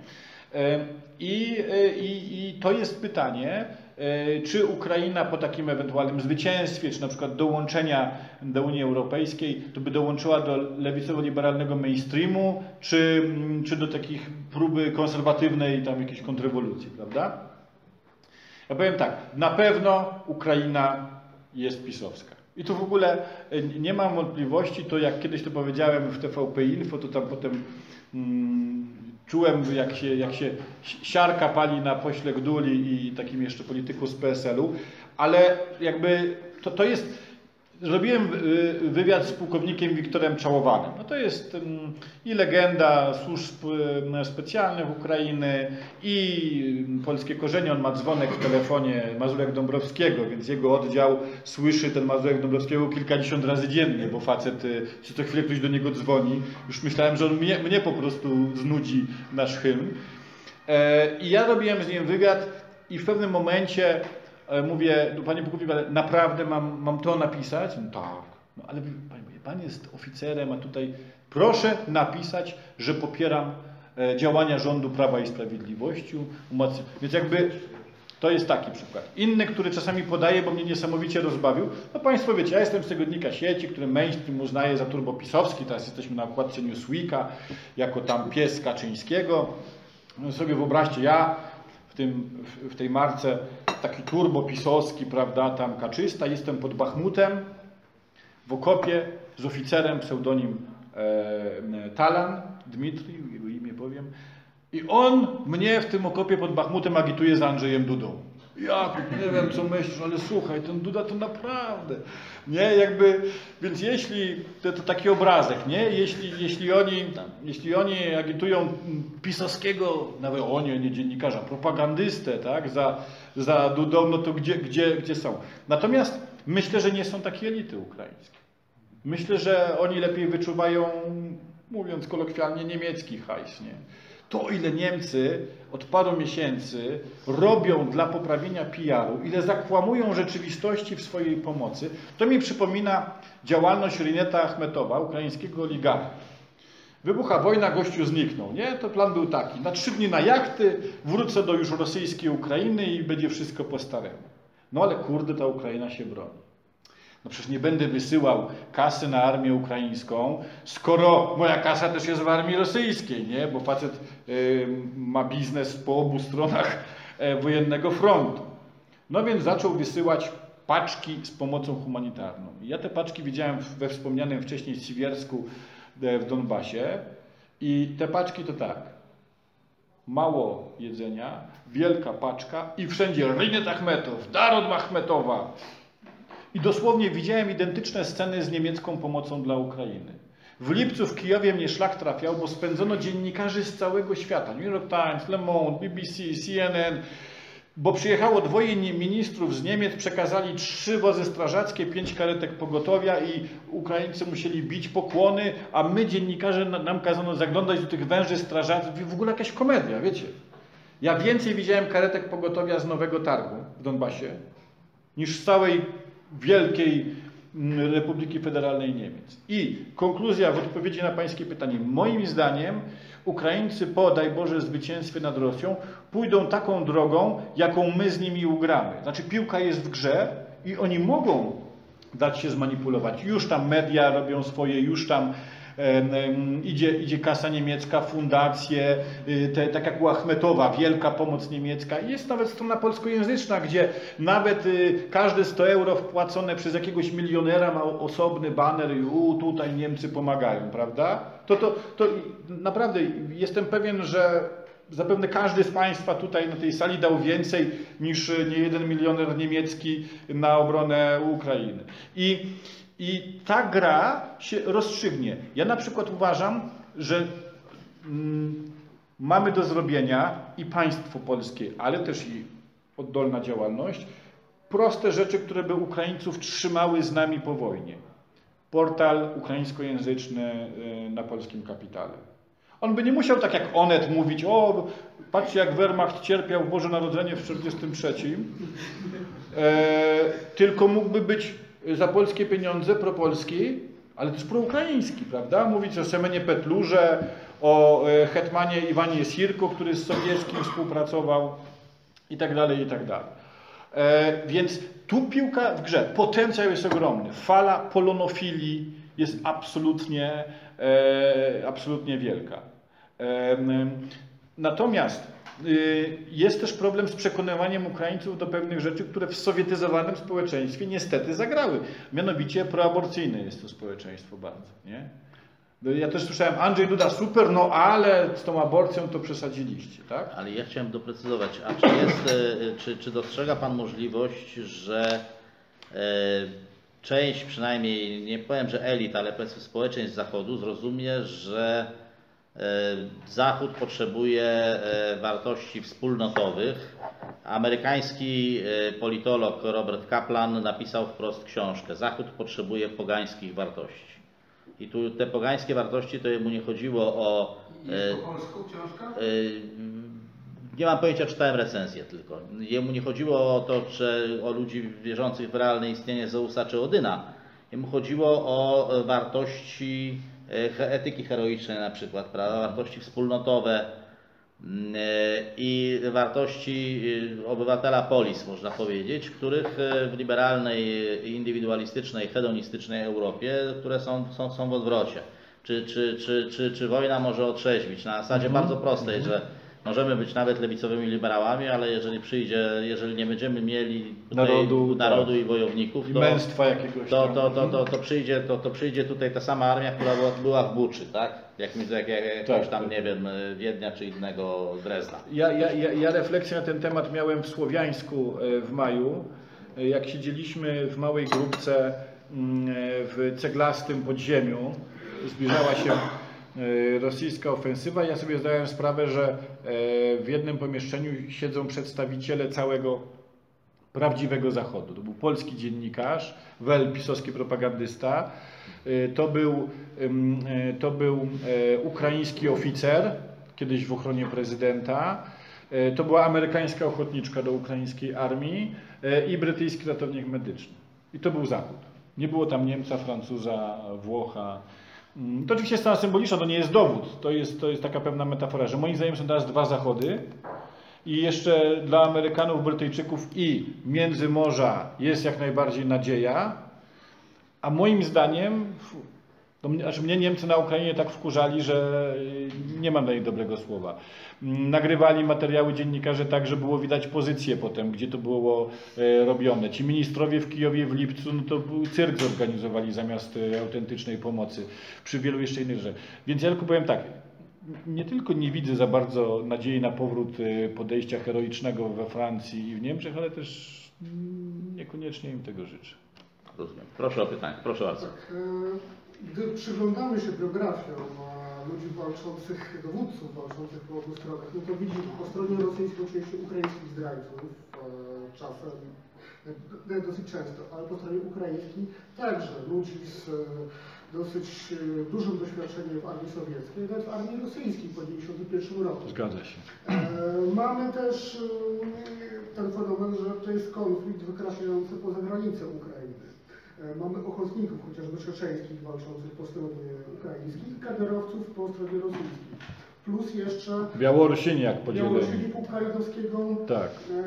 I, i, I to jest pytanie, czy Ukraina po takim ewentualnym zwycięstwie, czy na przykład dołączenia do Unii Europejskiej, to by dołączyła do lewicowo-liberalnego mainstreamu, czy, czy do takich próby konserwatywnej tam jakiejś kontrrewolucji, prawda? Ja powiem tak, na pewno Ukraina jest pisowska. I tu w ogóle nie mam wątpliwości, to jak kiedyś to powiedziałem w T V P Info, to tam potem hmm, czułem, jak się, jak się siarka pali na pośle Gduli i takim jeszcze polityku z P S L u, ale jakby to, to jest... Zrobiłem wywiad z pułkownikiem Wiktorem Czałowanym. No to jest i legenda służb specjalnych Ukrainy, i polskie korzenie. On ma dzwonek w telefonie Mazurek Dąbrowskiego, więc jego oddział słyszy ten Mazurek Dąbrowskiego kilkadziesiąt razy dziennie, bo facet, czy co chwilę ktoś do niego dzwoni. Już myślałem, że on mnie, mnie po prostu znudzi nasz hymn. I ja robiłem z nim wywiad i w pewnym momencie mówię, no panie pułkowniku, ale naprawdę mam, mam to napisać? No tak, no ale pan, pan jest oficerem, a tutaj proszę napisać, że popieram działania rządu Prawa i Sprawiedliwości. Więc jakby to jest taki przykład. Inny, który czasami podaję, bo mnie niesamowicie rozbawił. No państwo wiecie, ja jestem z tygodnika Sieci, który mainstream uznaje za turbopisowski. Teraz jesteśmy na okładce Newsweeka, jako tam pies Kaczyńskiego. No sobie wyobraźcie, ja w, tym, w tej marce taki turbopisowski, prawda, tam kaczysta, jestem pod Bachmutem, w okopie z oficerem, pseudonim e, Talan, Dmitrij, jego imię powiem, i on mnie w tym okopie pod Bachmutem agituje za Andrzejem Dudą. Ja nie wiem, co myślisz, ale słuchaj, ten Duda to naprawdę, nie, jakby, więc jeśli, to, to taki obrazek, nie, jeśli, jeśli, oni, jeśli oni agitują pisowskiego, nawet oni, nie dziennikarza, propagandystę, tak, za, za Dudą, no to gdzie, gdzie, gdzie są? Natomiast myślę, że nie są takie elity ukraińskie. Myślę, że oni lepiej wyczuwają, mówiąc kolokwialnie, niemiecki hajs, nie? To, o ile Niemcy od paru miesięcy robią dla poprawienia P R u, ile zakłamują rzeczywistości w swojej pomocy, to mi przypomina działalność Rineta Achmetowa, ukraińskiego oligarchy. Wybucha wojna, gościu zniknął, nie? To plan był taki, na trzy dni na jachty, wrócę do już rosyjskiej Ukrainy i będzie wszystko po staremu. No ale kurde, ta Ukraina się broni. No przecież nie będę wysyłał kasy na armię ukraińską, skoro moja kasa też jest w armii rosyjskiej, nie? Bo facet y, ma biznes po obu stronach y, wojennego frontu. No więc zaczął wysyłać paczki z pomocą humanitarną. I ja te paczki widziałem we wspomnianym wcześniej Siwiersku y, w Donbasie i te paczki to tak, mało jedzenia, wielka paczka i wszędzie Rinet Achmetow, dar od Achmetowa. I dosłownie widziałem identyczne sceny z niemiecką pomocą dla Ukrainy. W lipcu w Kijowie mnie szlak trafiał, bo spędzono dziennikarzy z całego świata. New York Times, Le Monde, B B C, C N N. Bo przyjechało dwoje ministrów z Niemiec, przekazali trzy wozy strażackie, pięć karetek pogotowia i Ukraińcy musieli bić pokłony, a my dziennikarze, nam kazano zaglądać do tych węży strażackich. W ogóle jakaś komedia, wiecie. Ja więcej widziałem karetek pogotowia z Nowego Targu w Donbasie niż z całej wielkiej Republiki Federalnej Niemiec. I konkluzja w odpowiedzi na pańskie pytanie. Moim zdaniem Ukraińcy po, daj Boże, zwycięstwie nad Rosją pójdą taką drogą, jaką my z nimi ugramy. Znaczy piłka jest w grze i oni mogą dać się zmanipulować. Już tam media robią swoje, już tam idzie, idzie kasa niemiecka, fundacje, te, tak jak u Achmetowa, wielka pomoc niemiecka. Jest nawet strona polskojęzyczna, gdzie nawet każde sto euro wpłacone przez jakiegoś milionera ma osobny baner i u, tutaj Niemcy pomagają, prawda? To, to, to naprawdę jestem pewien, że zapewne każdy z Państwa tutaj na tej sali dał więcej niż niejeden milioner niemiecki na obronę Ukrainy. I, i ta gra się rozstrzygnie. Ja na przykład uważam, że mm, mamy do zrobienia i państwo polskie, ale też i oddolna działalność, proste rzeczy, które by Ukraińców trzymały z nami po wojnie. Portal ukraińskojęzyczny na polskim kapitale. On by nie musiał tak jak Onet mówić, o patrzcie jak Wehrmacht cierpiał w Boże Narodzenie w tysiąc dziewięćset czterdziestym trzecim, e, tylko mógłby być za polskie pieniądze propolski, ale też proukraiński, prawda? Mówić o Semenie Petlurze, o hetmanie Iwanie Sirko, który z Sowieckim współpracował i tak dalej, i tak dalej. E, więc tu piłka w grze, potencjał jest ogromny, fala polonofilii jest absolutnie, e, absolutnie wielka. E, natomiast e, jest też problem z przekonywaniem Ukraińców do pewnych rzeczy, które w sowietyzowanym społeczeństwie niestety zagrały. Mianowicie proaborcyjne jest to społeczeństwo bardzo, nie? Ja też słyszałem, Andrzej Duda super, no ale z tą aborcją to przesadziliście, tak? Ale ja chciałem doprecyzować, a czy jest, czy, czy dostrzega Pan możliwość, że e, część przynajmniej, nie powiem, że elit, ale powiedzmy społeczeństw Zachodu zrozumie, że e, Zachód potrzebuje e, wartości wspólnotowych. Amerykański e, politolog Robert Kaplan napisał wprost książkę Zachód potrzebuje pogańskich wartości. I tu te pogańskie wartości, to jemu nie chodziło o... Jest po polsku książka? E, nie mam pojęcia, czytałem recenzję tylko. Jemu nie chodziło o to, czy o ludzi wierzących w realne istnienie Zeusa czy Odyna. Jemu chodziło o wartości etyki heroicznej na przykład, prawda? Wartości wspólnotowe i wartości obywatela polis, można powiedzieć, których w liberalnej, indywidualistycznej, hedonistycznej Europie, które są, są, są w odwrocie. Czy, czy, czy, czy, czy wojna może otrzeźwić? Na zasadzie mm-hmm. bardzo prostej, że możemy być nawet lewicowymi liberałami, ale jeżeli przyjdzie, jeżeli nie będziemy mieli narodu, narodu tak. i wojowników, I to, męstwa jakiegoś to, to, to, to, to, przyjdzie, to, to przyjdzie tutaj ta sama armia, która była, była w Buczy, tak? Jakimś, jak, jak, jakiegoś tam, tak. nie wiem, Wiednia czy innego Drezda. Ja, ja, ja, ja refleksję na ten temat miałem w Słowiańsku w maju, jak siedzieliśmy w małej grupce w ceglastym podziemiu, zbliżała się rosyjska ofensywa. Ja sobie zdałem sprawę, że w jednym pomieszczeniu siedzą przedstawiciele całego prawdziwego Zachodu. To był polski dziennikarz, wel, pisowski propagandysta, to był, to był ukraiński oficer, kiedyś w ochronie prezydenta, to była amerykańska ochotniczka do ukraińskiej armii i brytyjski ratownik medyczny. I to był Zachód. Nie było tam Niemca, Francuza, Włocha. To oczywiście jest strona symboliczna, to nie jest dowód, to jest, to jest taka pewna metafora, że moim zdaniem są teraz dwa Zachody i jeszcze dla Amerykanów, Brytyjczyków i Międzymorza jest jak najbardziej nadzieja, a moim zdaniem, to mnie, znaczy mnie Niemcy na Ukrainie tak wkurzali, że nie mam dla nich dobrego słowa. Nagrywali materiały dziennikarze tak, że było widać pozycję potem, gdzie to było robione. Ci ministrowie w Kijowie w lipcu, no to był cyrk zorganizowali zamiast autentycznej pomocy, przy wielu jeszcze innych rzeczach. Więc ja tylko powiem tak, nie tylko nie widzę za bardzo nadziei na powrót podejścia heroicznego we Francji i w Niemczech, ale też niekoniecznie im tego życzę. Rozumiem. Proszę o pytanie, proszę bardzo. Tak, gdy przyglądamy się biografiom ludzi walczących, dowódców walczących po obu stronach, no to widzimy po stronie rosyjskiej oczywiście ukraińskich zdrajców, czasem dosyć często, ale po stronie ukraińskiej także ludzi z dosyć dużym doświadczeniem w armii sowieckiej, nawet w armii rosyjskiej po tysiąc dziewięćset dziewięćdziesiątym pierwszym roku. Zgadza się. Mamy też ten fenomen, że to jest konflikt wykraczający poza granicę Ukrainy. Mamy ochotników, chociażby czeczeńskich, walczących po stronie ukraińskiej i kaderowców po stronie rosyjskiej. Plus jeszcze Białorusini jak podzieleni. Białorusini Pułka Radowskiego, tak. e,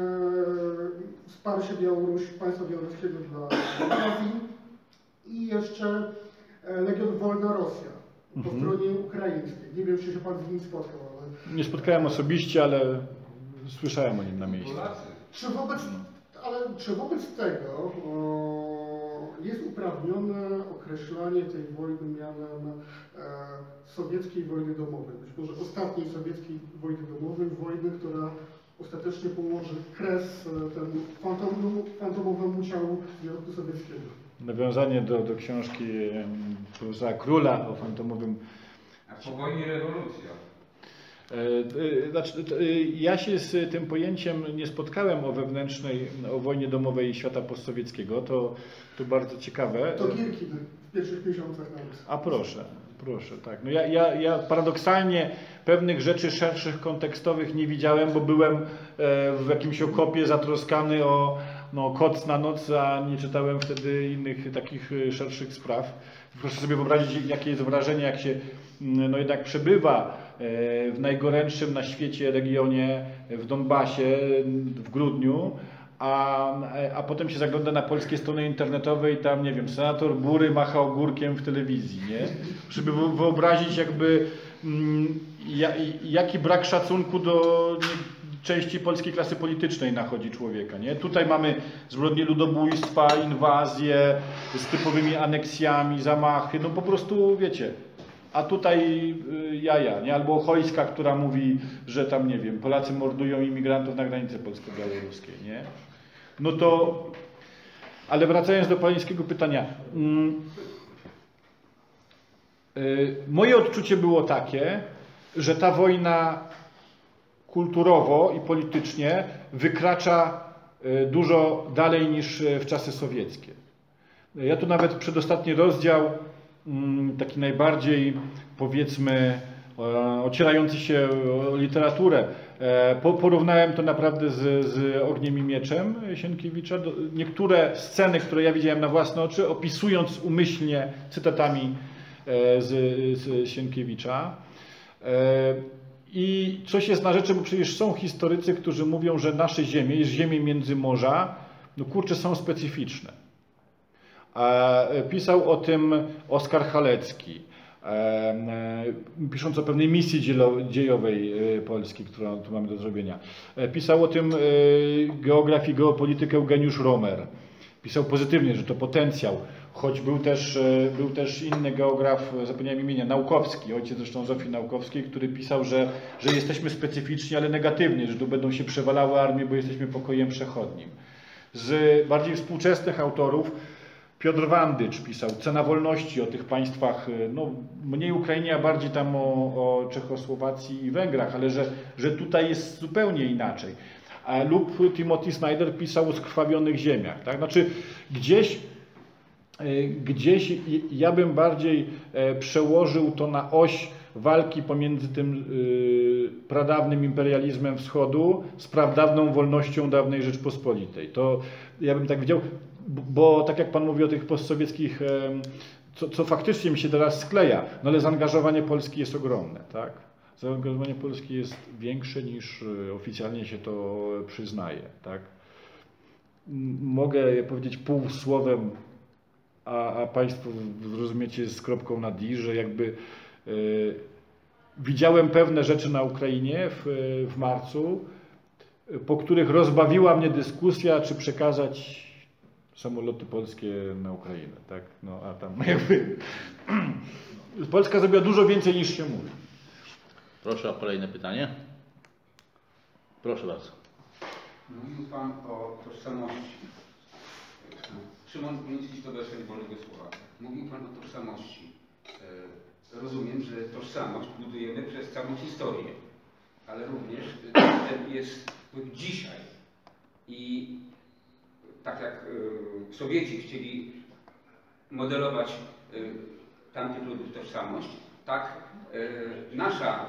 wsparcie Białorusi, państwa białoruskiego dla Azji i jeszcze Legion Wolna Rosja. po stronie ukraińskiej. Nie wiem, czy się pan z nim spotkał, ale... Nie spotkałem osobiście, ale słyszałem o nim na miejscu. Czy wobec, ale czy wobec tego o, jest uprawnione określanie tej wojny mianem e, sowieckiej wojny domowej? Być może ostatniej sowieckiej wojny domowej, wojny, która ostatecznie położy kres temu fantomowemu, fantomowemu ciału Związku Sowieckiego. Nawiązanie do, do książki profesora Króla o fantomowym... A po wojnie rewolucja. Znaczy, ja się z tym pojęciem nie spotkałem o wewnętrznej, o wojnie domowej świata postsowieckiego. To, to bardzo ciekawe. To Gierkin w pierwszych miesiącach nawet. A proszę, proszę, tak. No ja, ja, ja paradoksalnie pewnych rzeczy szerszych, kontekstowych nie widziałem, bo byłem w jakimś okopie zatroskany o no, koc na noc, a nie czytałem wtedy innych takich szerszych spraw. Proszę sobie wyobrazić, jakie jest wrażenie, jak się no, jednak przebywa w najgorętszym na świecie regionie, w Donbasie, w grudniu, a, a potem się zagląda na polskie strony internetowe i tam, nie wiem, senator Bury macha ogórkiem w telewizji, nie? Żeby wyobrazić jakby jaki brak szacunku do części polskiej klasy politycznej nachodzi człowieka, nie? Tutaj mamy zbrodnie ludobójstwa, inwazje z typowymi aneksjami, zamachy, no po prostu wiecie. A tutaj jaja, nie? Albo Chojska, która mówi, że tam, nie wiem, Polacy mordują imigrantów na granicy polsko-białoruskiej, nie? No to, ale wracając do pańskiego pytania. Moje odczucie było takie, że ta wojna kulturowo i politycznie wykracza dużo dalej niż w czasy sowieckie. Ja tu nawet przedostatni rozdział, taki najbardziej, powiedzmy, ocierający się o literaturę, porównałem to naprawdę z, z Ogniem i Mieczem Sienkiewicza. Niektóre sceny, które ja widziałem na własne oczy, opisując umyślnie cytatami z, z Sienkiewicza. I coś jest na rzeczy, bo przecież są historycy, którzy mówią, że nasze ziemie, jest ziemie Międzymorza, no kurczę, są specyficzne. Pisał o tym Oskar Halecki, pisząc o pewnej misji dziejowej Polski, którą tu mamy do zrobienia. Pisał o tym geograf i geopolityk Eugeniusz Romer. Pisał pozytywnie, że to potencjał, choć był też, był też inny geograf, zapomniałem imienia, Naukowski, ojciec zresztą Zofii Naukowskiej, który pisał, że, że jesteśmy specyficzni, ale negatywnie, że tu będą się przewalały armie, bo jesteśmy pokojem przechodnim. Z bardziej współczesnych autorów Piotr Wandycz pisał Cena wolności, o tych państwach, no mniej Ukrainie, a bardziej tam o, o Czechosłowacji i Węgrach, ale że, że tutaj jest zupełnie inaczej. A, lub Timothy Snyder pisał o skrwawionych ziemiach. Tak? Znaczy gdzieś, gdzieś ja bym bardziej przełożył to na oś walki pomiędzy tym pradawnym imperializmem wschodu z pradawną wolnością dawnej Rzeczpospolitej. To ja bym tak widział, bo tak jak pan mówi o tych postsowieckich, co, co faktycznie mi się teraz skleja, no ale zaangażowanie Polski jest ogromne, tak? Zaangażowanie Polski jest większe niż oficjalnie się to przyznaje, tak? Mogę powiedzieć pół słowem, a, a państwo zrozumiecie z kropką na D, że jakby y, widziałem pewne rzeczy na Ukrainie w, w marcu, po których rozbawiła mnie dyskusja, czy przekazać samoloty polskie na Ukrainę, tak? No a tam jakby Polska zrobiła dużo więcej niż się mówi. Proszę o kolejne pytanie. Proszę bardzo. Mówił Pan o tożsamości. Szymon Gliński, Stowarzyszenie Wolnego Słowa. Mówił Pan o tożsamości. Rozumiem, że tożsamość budujemy przez całą historię, ale również jest dzisiaj. I tak jak Sowieci chcieli modelować tamtych ludów tożsamość, tak nasza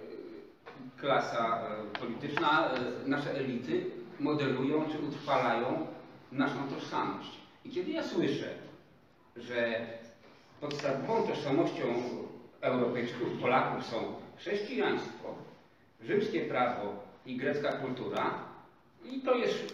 klasa polityczna, nasze elity modelują czy utrwalają naszą tożsamość. I kiedy ja słyszę, że podstawową tożsamością Europejczyków, Polaków są chrześcijaństwo, rzymskie prawo i grecka kultura, i to jest,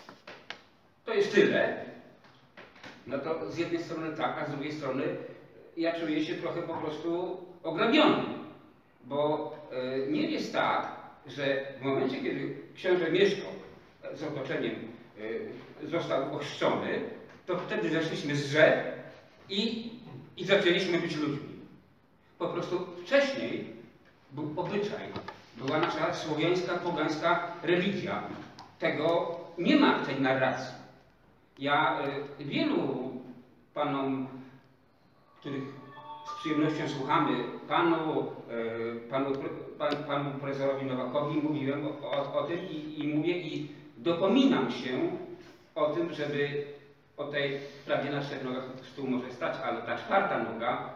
to jest tyle, no to z jednej strony tak, a z drugiej strony ja czuję się trochę po prostu ograbiony, bo y, nie jest tak, że w momencie, kiedy książę Mieszko z otoczeniem y, został ochrzczony, to wtedy zeszliśmy z drzew i, i zaczęliśmy być ludźmi. Po prostu wcześniej był obyczaj, była nasza słowiańska, pogańska religia. Tego nie ma w tej narracji. Ja y, wielu panom, których z przyjemnością słuchamy, panu, y, panu, pan, panu profesorowi Nowakowi mówiłem o, o, o tym i, i mówię i dopominam się o tym, żeby o tej prawie na trzech nogach stół może stać, ale ta czwarta noga,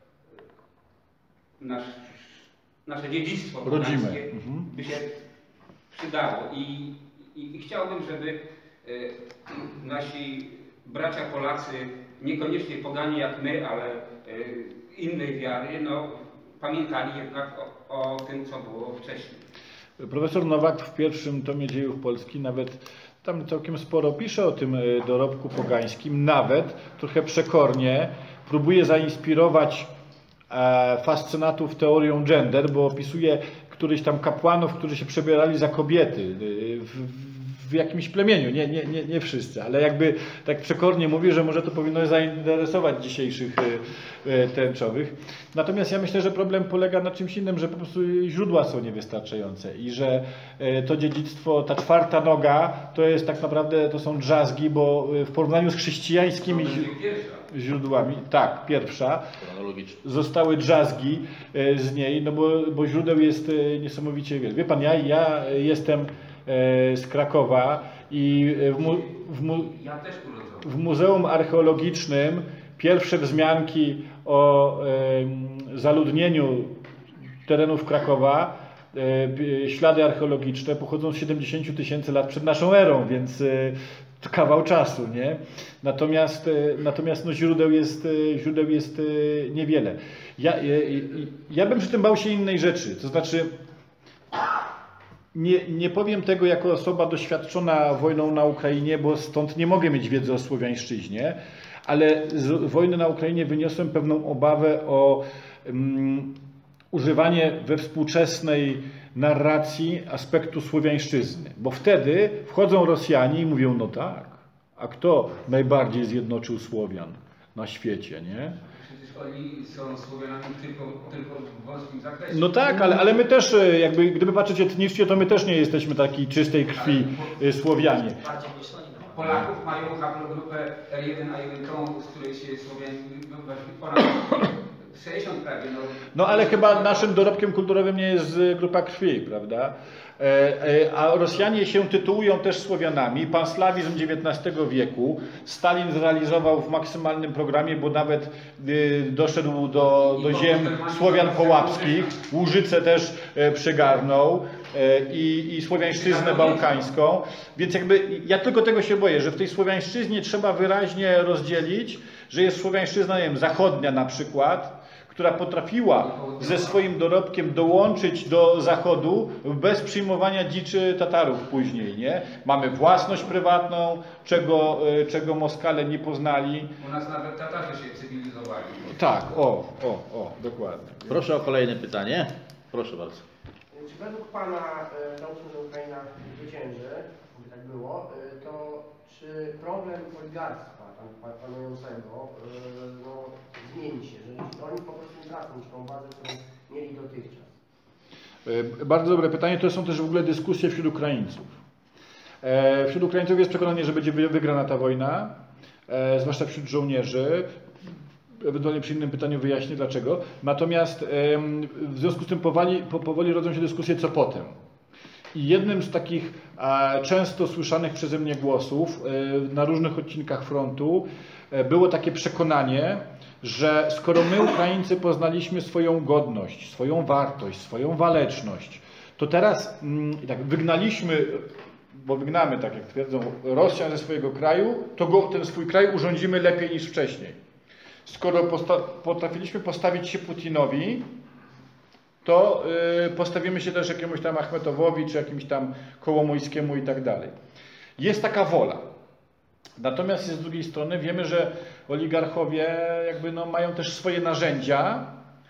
nasz, nasze dziedzictwo pogańskie mhm. by się przydało. I, i, i chciałbym, żeby y, nasi bracia Polacy, niekoniecznie pogani jak my, ale y, innej wiary, no, pamiętali jednak o, o tym, co było wcześniej. Profesor Nowak w pierwszym tomie Dziejów Polski nawet tam całkiem sporo pisze o tym dorobku pogańskim, nawet trochę przekornie próbuje zainspirować e, fascynatów teorią gender, bo opisuje któryś tam kapłanów, którzy się przebierali za kobiety w, w jakimś plemieniu, nie, nie, nie, nie wszyscy, ale jakby tak przekornie mówi, że może to powinno zainteresować dzisiejszych e, tęczowych. Natomiast ja myślę, że problem polega na czymś innym, że po prostu źródła są niewystarczające i że e, to dziedzictwo, ta czwarta noga, to jest tak naprawdę, to są drzazgi, bo w porównaniu z chrześcijańskimi źródłami, tak, pierwsza, zostały drzazgi e, z niej, no bo, bo źródeł jest e, niesamowicie wiele. Wie pan, ja, ja jestem z Krakowa i w, mu, w, mu, w Muzeum Archeologicznym pierwsze wzmianki o e, zaludnieniu terenów Krakowa, e, ślady archeologiczne pochodzą z siedemdziesięciu tysięcy lat przed naszą erą, więc e, to kawał czasu, nie? Natomiast, e, natomiast no, źródeł jest, e, źródeł jest e, niewiele. Ja, e, ja bym przy tym bał się innej rzeczy, to znaczy Nie, nie powiem tego jako osoba doświadczona wojną na Ukrainie, bo stąd nie mogę mieć wiedzy o słowiańszczyźnie, ale z wojny na Ukrainie wyniosłem pewną obawę o um, używanie we współczesnej narracji aspektu słowiańszczyzny. Bo wtedy wchodzą Rosjanie i mówią, no tak, a kto najbardziej zjednoczył Słowian na świecie, nie? Oni są Słowianami tylko, tylko w wąskim zakresie. No tak, ale, ale my też, jakby gdyby patrzeć etnicznie, to my też nie jesteśmy takiej czystej krwi Słowianie. Polaków mają haplogrupę R jeden A jeden, z której się Słowianie ponad sześćdziesiąt prawie. No, no ale chyba naszym dorobkiem kulturowym nie jest grupa krwi, prawda? A Rosjanie się tytułują też Słowianami. Panslawizm dziewiętnastego wieku Stalin zrealizował w maksymalnym programie, bo nawet doszedł do, do ziem Słowian połapskich. Łużyce też przygarnął i, i słowiańszczyznę bałkańską. Więc jakby ja tylko tego się boję, że w tej słowiańszczyźnie trzeba wyraźnie rozdzielić, że jest słowiańszczyzna, nie wiem, zachodnia na przykład, która potrafiła ze swoim dorobkiem dołączyć do Zachodu bez przyjmowania dziczy Tatarów później, nie? Mamy własność prywatną, czego, czego Moskale nie poznali. U nas nawet Tatarzy się cywilizowali. Tak, o, o, o, dokładnie. Proszę o kolejne pytanie. Proszę bardzo. Czy według Pana, załóżmy, że Ukraina zwycięży, gdyby tak było, to czy problem oligarstwa tam panującego no, zmieni się, że oni po prostu nie tracą już tą władzę, którą mieli dotychczas? Bardzo dobre pytanie. To są też w ogóle dyskusje wśród Ukraińców. Wśród Ukraińców jest przekonanie, że będzie wygrana ta wojna, zwłaszcza wśród żołnierzy. Ewentualnie przy innym pytaniu wyjaśnię dlaczego. Natomiast w związku z tym powoli, powoli rodzą się dyskusje, co potem. I jednym z takich często słyszanych przeze mnie głosów na różnych odcinkach frontu było takie przekonanie, że skoro my Ukraińcy poznaliśmy swoją godność, swoją wartość, swoją waleczność, to teraz tak, wygnaliśmy, bo wygnamy, tak jak twierdzą, Rosjan ze swojego kraju, to go, ten swój kraj urządzimy lepiej niż wcześniej. Skoro posta potrafiliśmy postawić się Putinowi, to yy, postawimy się też jakiemuś tam Achmetowowi, czy jakimś tam Kołomojskiemu i tak dalej. Jest taka wola. Natomiast z drugiej strony wiemy, że oligarchowie jakby no mają też swoje narzędzia,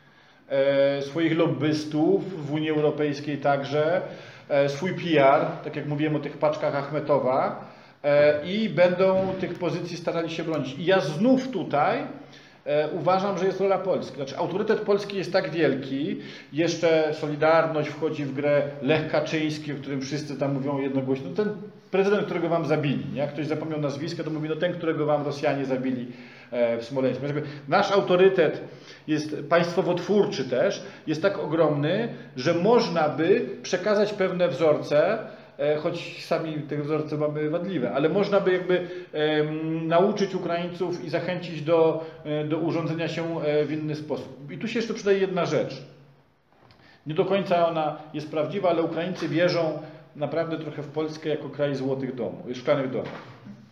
e, swoich lobbystów w Unii Europejskiej także, e, swój P R, tak jak mówiłem o tych paczkach Achmetowa, e, i będą tych pozycji starali się bronić. I ja znów tutaj e, uważam, że jest rola Polski. Znaczy autorytet Polski jest tak wielki, jeszcze Solidarność wchodzi w grę, Lech Kaczyński, o którym wszyscy tam mówią jednogłośnie, no ten prezydent, którego wam zabili, nie? Jak ktoś zapomniał nazwiska, to mówi, no ten, którego wam Rosjanie zabili w Smoleńsku. Nasz autorytet jest państwowotwórczy też, jest tak ogromny, że można by przekazać pewne wzorce, choć sami te wzorce mamy wadliwe, ale można by jakby um, nauczyć Ukraińców i zachęcić do, do urządzenia się w inny sposób. I tu się jeszcze przydaje jedna rzecz. Nie do końca ona jest prawdziwa, ale Ukraińcy wierzą naprawdę trochę w Polskę jako kraj złotych domów, szklanych domów.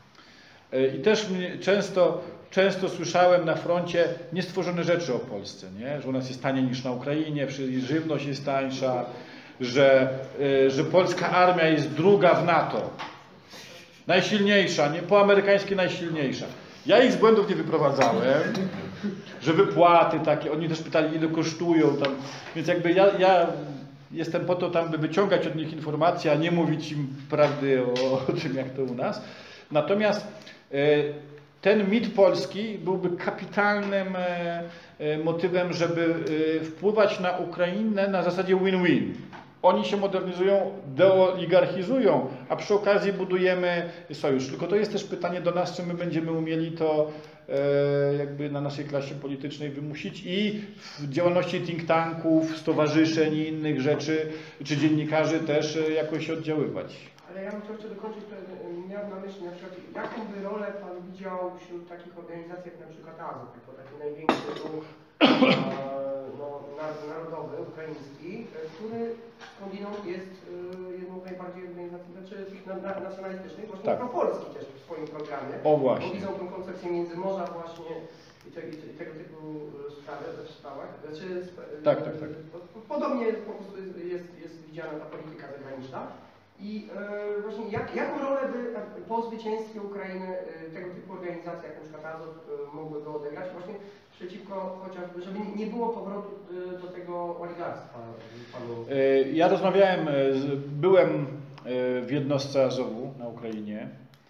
I też mnie często, często słyszałem na froncie niestworzone rzeczy o Polsce, nie? Że u nas jest taniej niż na Ukrainie, żywność jest tańsza, że, że polska armia jest druga w NATO, najsilniejsza, nie? Po amerykańskie najsilniejsza. Ja ich z błędów nie wyprowadzałem, że wypłaty takie, oni też pytali, ile kosztują tam, więc jakby ja, ja jestem po to tam, by wyciągać od nich informacje, a nie mówić im prawdy o, o tym, jak to u nas. Natomiast e, ten mit polski byłby kapitalnym e, e, motywem, żeby e, wpływać na Ukrainę na zasadzie win-win. Oni się modernizują, deoligarchizują, a przy okazji budujemy sojusz. Tylko to jest też pytanie do nas, czy my będziemy umieli to e, jakby na naszej klasie politycznej wymusić i w działalności think tanków, stowarzyszeń i innych rzeczy, czy dziennikarzy też e, jakoś oddziaływać. Ale ja bym chciał jeszcze dokończyć, miałem na myśli na przykład, jaką by rolę Pan widział wśród takich organizacji jak na przykład AZOP, jako taki największy ruch no, narodowy, ukraiński, który skądinąd jest jedną z najbardziej organizacji, znaczy nacjonalistycznych, właśnie tak. propolski też w swoim programie. O właśnie. Bo widzą tą koncepcję Międzymorza właśnie i, te, i tego typu sprawy, w sprawach. Znaczy, tak, tak, tak. Podobnie po prostu jest, jest widziana ta polityka zagraniczna. I e, właśnie jak, jaką rolę by po zwycięstwie Ukrainy e, tego typu organizacje, jak na przykład AZOP, e, mogłyby odegrać właśnie przeciwko chociażby, żeby nie było powrotu e, do tego oligarstwa? Panu... Ja rozmawiałem, z, byłem w jednostce AZOW-u na Ukrainie.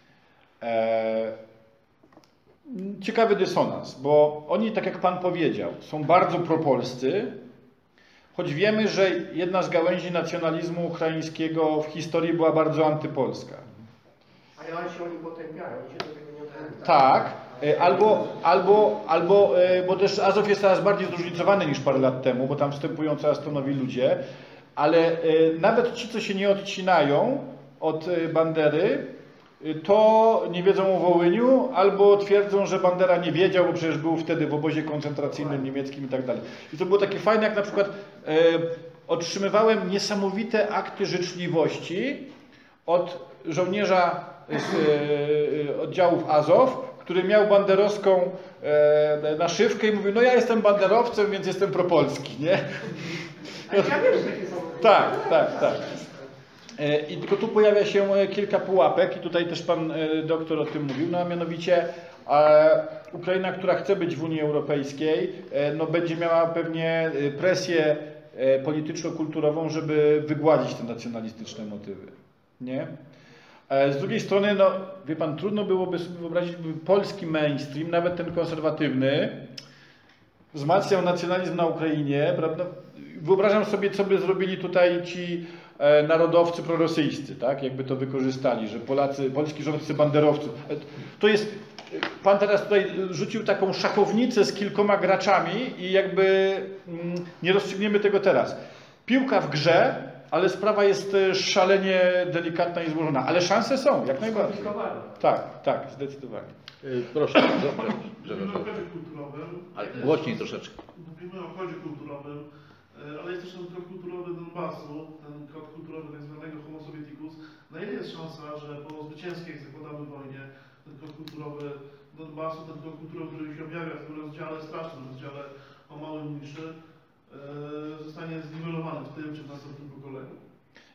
Ciekawy dysonans, bo oni, tak jak Pan powiedział, są bardzo propolscy, choć wiemy, że jedna z gałęzi nacjonalizmu ukraińskiego w historii była bardzo antypolska. Ale oni się oni potępiają, oni się do tego nie odnoszą. Tak, albo, albo, albo, bo też AZOW jest coraz bardziej zróżnicowany niż parę lat temu, bo tam wstępują coraz to nowi ludzie, ale nawet ci, co się nie odcinają od Bandery, to nie wiedzą o Wołyniu, albo twierdzą, że Bandera nie wiedział, bo przecież był wtedy w obozie koncentracyjnym niemieckim i tak dalej. I to było takie fajne, jak na przykład e, otrzymywałem niesamowite akty życzliwości od żołnierza z e, oddziałów AZOW, który miał banderowską e, naszywkę i mówił, no ja jestem banderowcem, więc jestem propolski, nie? Ale ja wiem, że takie są. Tak, tak, tak. I tylko tu pojawia się kilka pułapek i tutaj też Pan doktor o tym mówił, no a mianowicie e, Ukraina, która chce być w Unii Europejskiej, e, no będzie miała pewnie presję e, polityczno-kulturową, żeby wygładzić te nacjonalistyczne motywy, nie? E, z drugiej strony, no wie Pan, trudno byłoby sobie wyobrazić, by polski mainstream, nawet ten konserwatywny, wzmacniał nacjonalizm na Ukrainie, prawda? Wyobrażam sobie, co by zrobili tutaj ci narodowcy prorosyjscy, tak? Jakby to wykorzystali, że Polacy, polski rządcy banderowców. To jest, Pan teraz tutaj rzucił taką szachownicę z kilkoma graczami i jakby mm, nie rozstrzygniemy tego teraz. Piłka w grze, ale sprawa jest szalenie delikatna i złożona, ale szanse są, jak najbardziej. Tak, tak, zdecydowanie. Proszę bardzo. Mówimy o kodzie kulturowym. Ale głośniej troszeczkę. Mówimy o kodzie kulturowym, ale jest też ten kod kulturowy Donbasu, ten kod kulturowy tak zwanego Homo Sovieticus. Na ile jest szansa, że po zwycięskiej, jak zakładamy, wojnie, ten kod kulturowy Donbasu, ten kod kulturowy, który się objawia w rozdziale, strasznym rozdziale o małym niszy, zostanie zniwelowany w tym czy w następnym pokoleniu?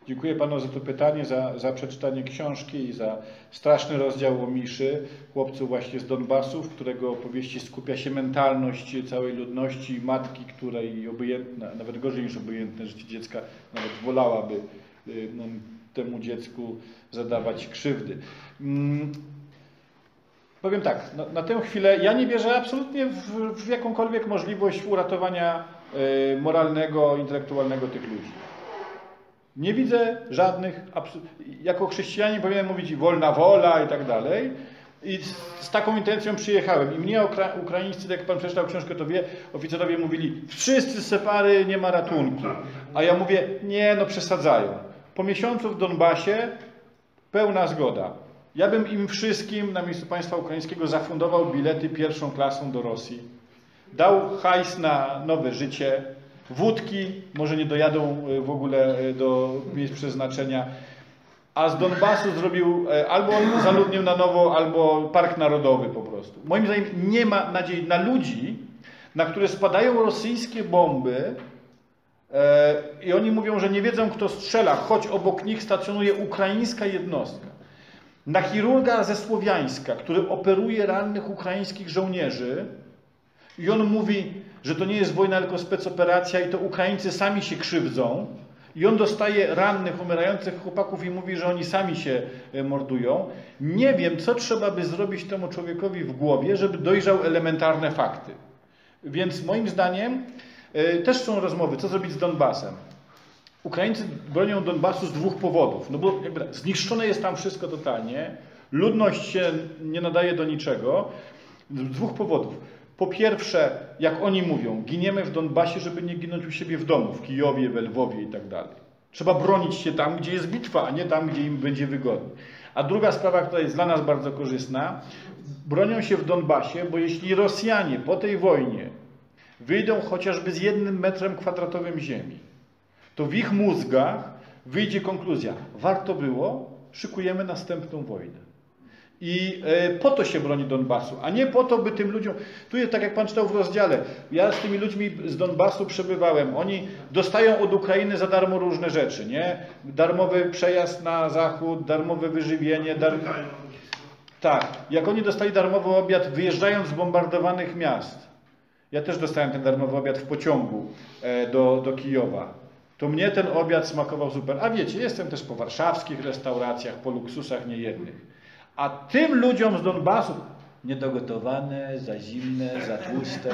Dziękuję panu za to pytanie, za, za przeczytanie książki i za straszny rozdział o Miszy, chłopcu właśnie z Donbasu, w którego opowieści skupia się mentalność całej ludności, matki, której obojętna, nawet gorzej niż obojętne życie dziecka, nawet wolałaby no, temu dziecku zadawać krzywdy. Hmm. Powiem tak, na, na tę chwilę ja nie wierzę absolutnie w, w jakąkolwiek możliwość uratowania y, moralnego, intelektualnego tych ludzi. Nie widzę żadnych, jako chrześcijanin powinienem mówić wolna wola i tak dalej. I z, z taką intencją przyjechałem. I mnie ukra ukraińscy, jak pan przeczytał książkę, to wie, oficerowie mówili, wszyscy separy, nie ma ratunku. A ja mówię, nie, no przesadzają. Po miesiącu w Donbasie pełna zgoda. Ja bym im wszystkim na miejscu państwa ukraińskiego zafundował bilety pierwszą klasą do Rosji. Dał hajs na nowe życie. Wódki, może nie dojadą w ogóle do miejsc przeznaczenia, a z Donbasu zrobił, albo zaludnił na nowo, albo park narodowy po prostu. Moim zdaniem nie ma nadziei na ludzi, na które spadają rosyjskie bomby i oni mówią, że nie wiedzą, kto strzela, choć obok nich stacjonuje ukraińska jednostka. Na chirurga ze Słowiańska, który operuje rannych ukraińskich żołnierzy i on mówi, że to nie jest wojna, tylko specoperacja i to Ukraińcy sami się krzywdzą. I on dostaje rannych, umierających chłopaków i mówi, że oni sami się mordują. Nie wiem, co trzeba by zrobić temu człowiekowi w głowie, żeby dojrzał elementarne fakty. Więc moim zdaniem y, też są rozmowy, co zrobić z Donbasem. Ukraińcy bronią Donbasu z dwóch powodów. No bo jakby zniszczone jest tam wszystko totalnie. Ludność się nie nadaje do niczego. Z dwóch powodów. Po pierwsze, jak oni mówią, giniemy w Donbasie, żeby nie ginąć u siebie w domu, w Kijowie, w Lwowie i tak dalej. Trzeba bronić się tam, gdzie jest bitwa, a nie tam, gdzie im będzie wygodnie. A druga sprawa, która jest dla nas bardzo korzystna, bronią się w Donbasie, bo jeśli Rosjanie po tej wojnie wyjdą chociażby z jednym metrem kwadratowym ziemi, to w ich mózgach wyjdzie konkluzja, warto było, szykujemy następną wojnę. I po to się broni Donbasu, a nie po to, by tym ludziom... Tu jest tak, jak pan czytał w rozdziale, ja z tymi ludźmi z Donbasu przebywałem, oni dostają od Ukrainy za darmo różne rzeczy, nie? Darmowy przejazd na zachód, darmowe wyżywienie, dar... Tak, jak oni dostali darmowy obiad wyjeżdżając z bombardowanych miast, ja też dostałem ten darmowy obiad w pociągu do, do Kijowa, to mnie ten obiad smakował super. A wiecie, jestem też po warszawskich restauracjach, po luksusach niejednych. A tym ludziom z Donbasu niedogotowane, za zimne, za tłuste.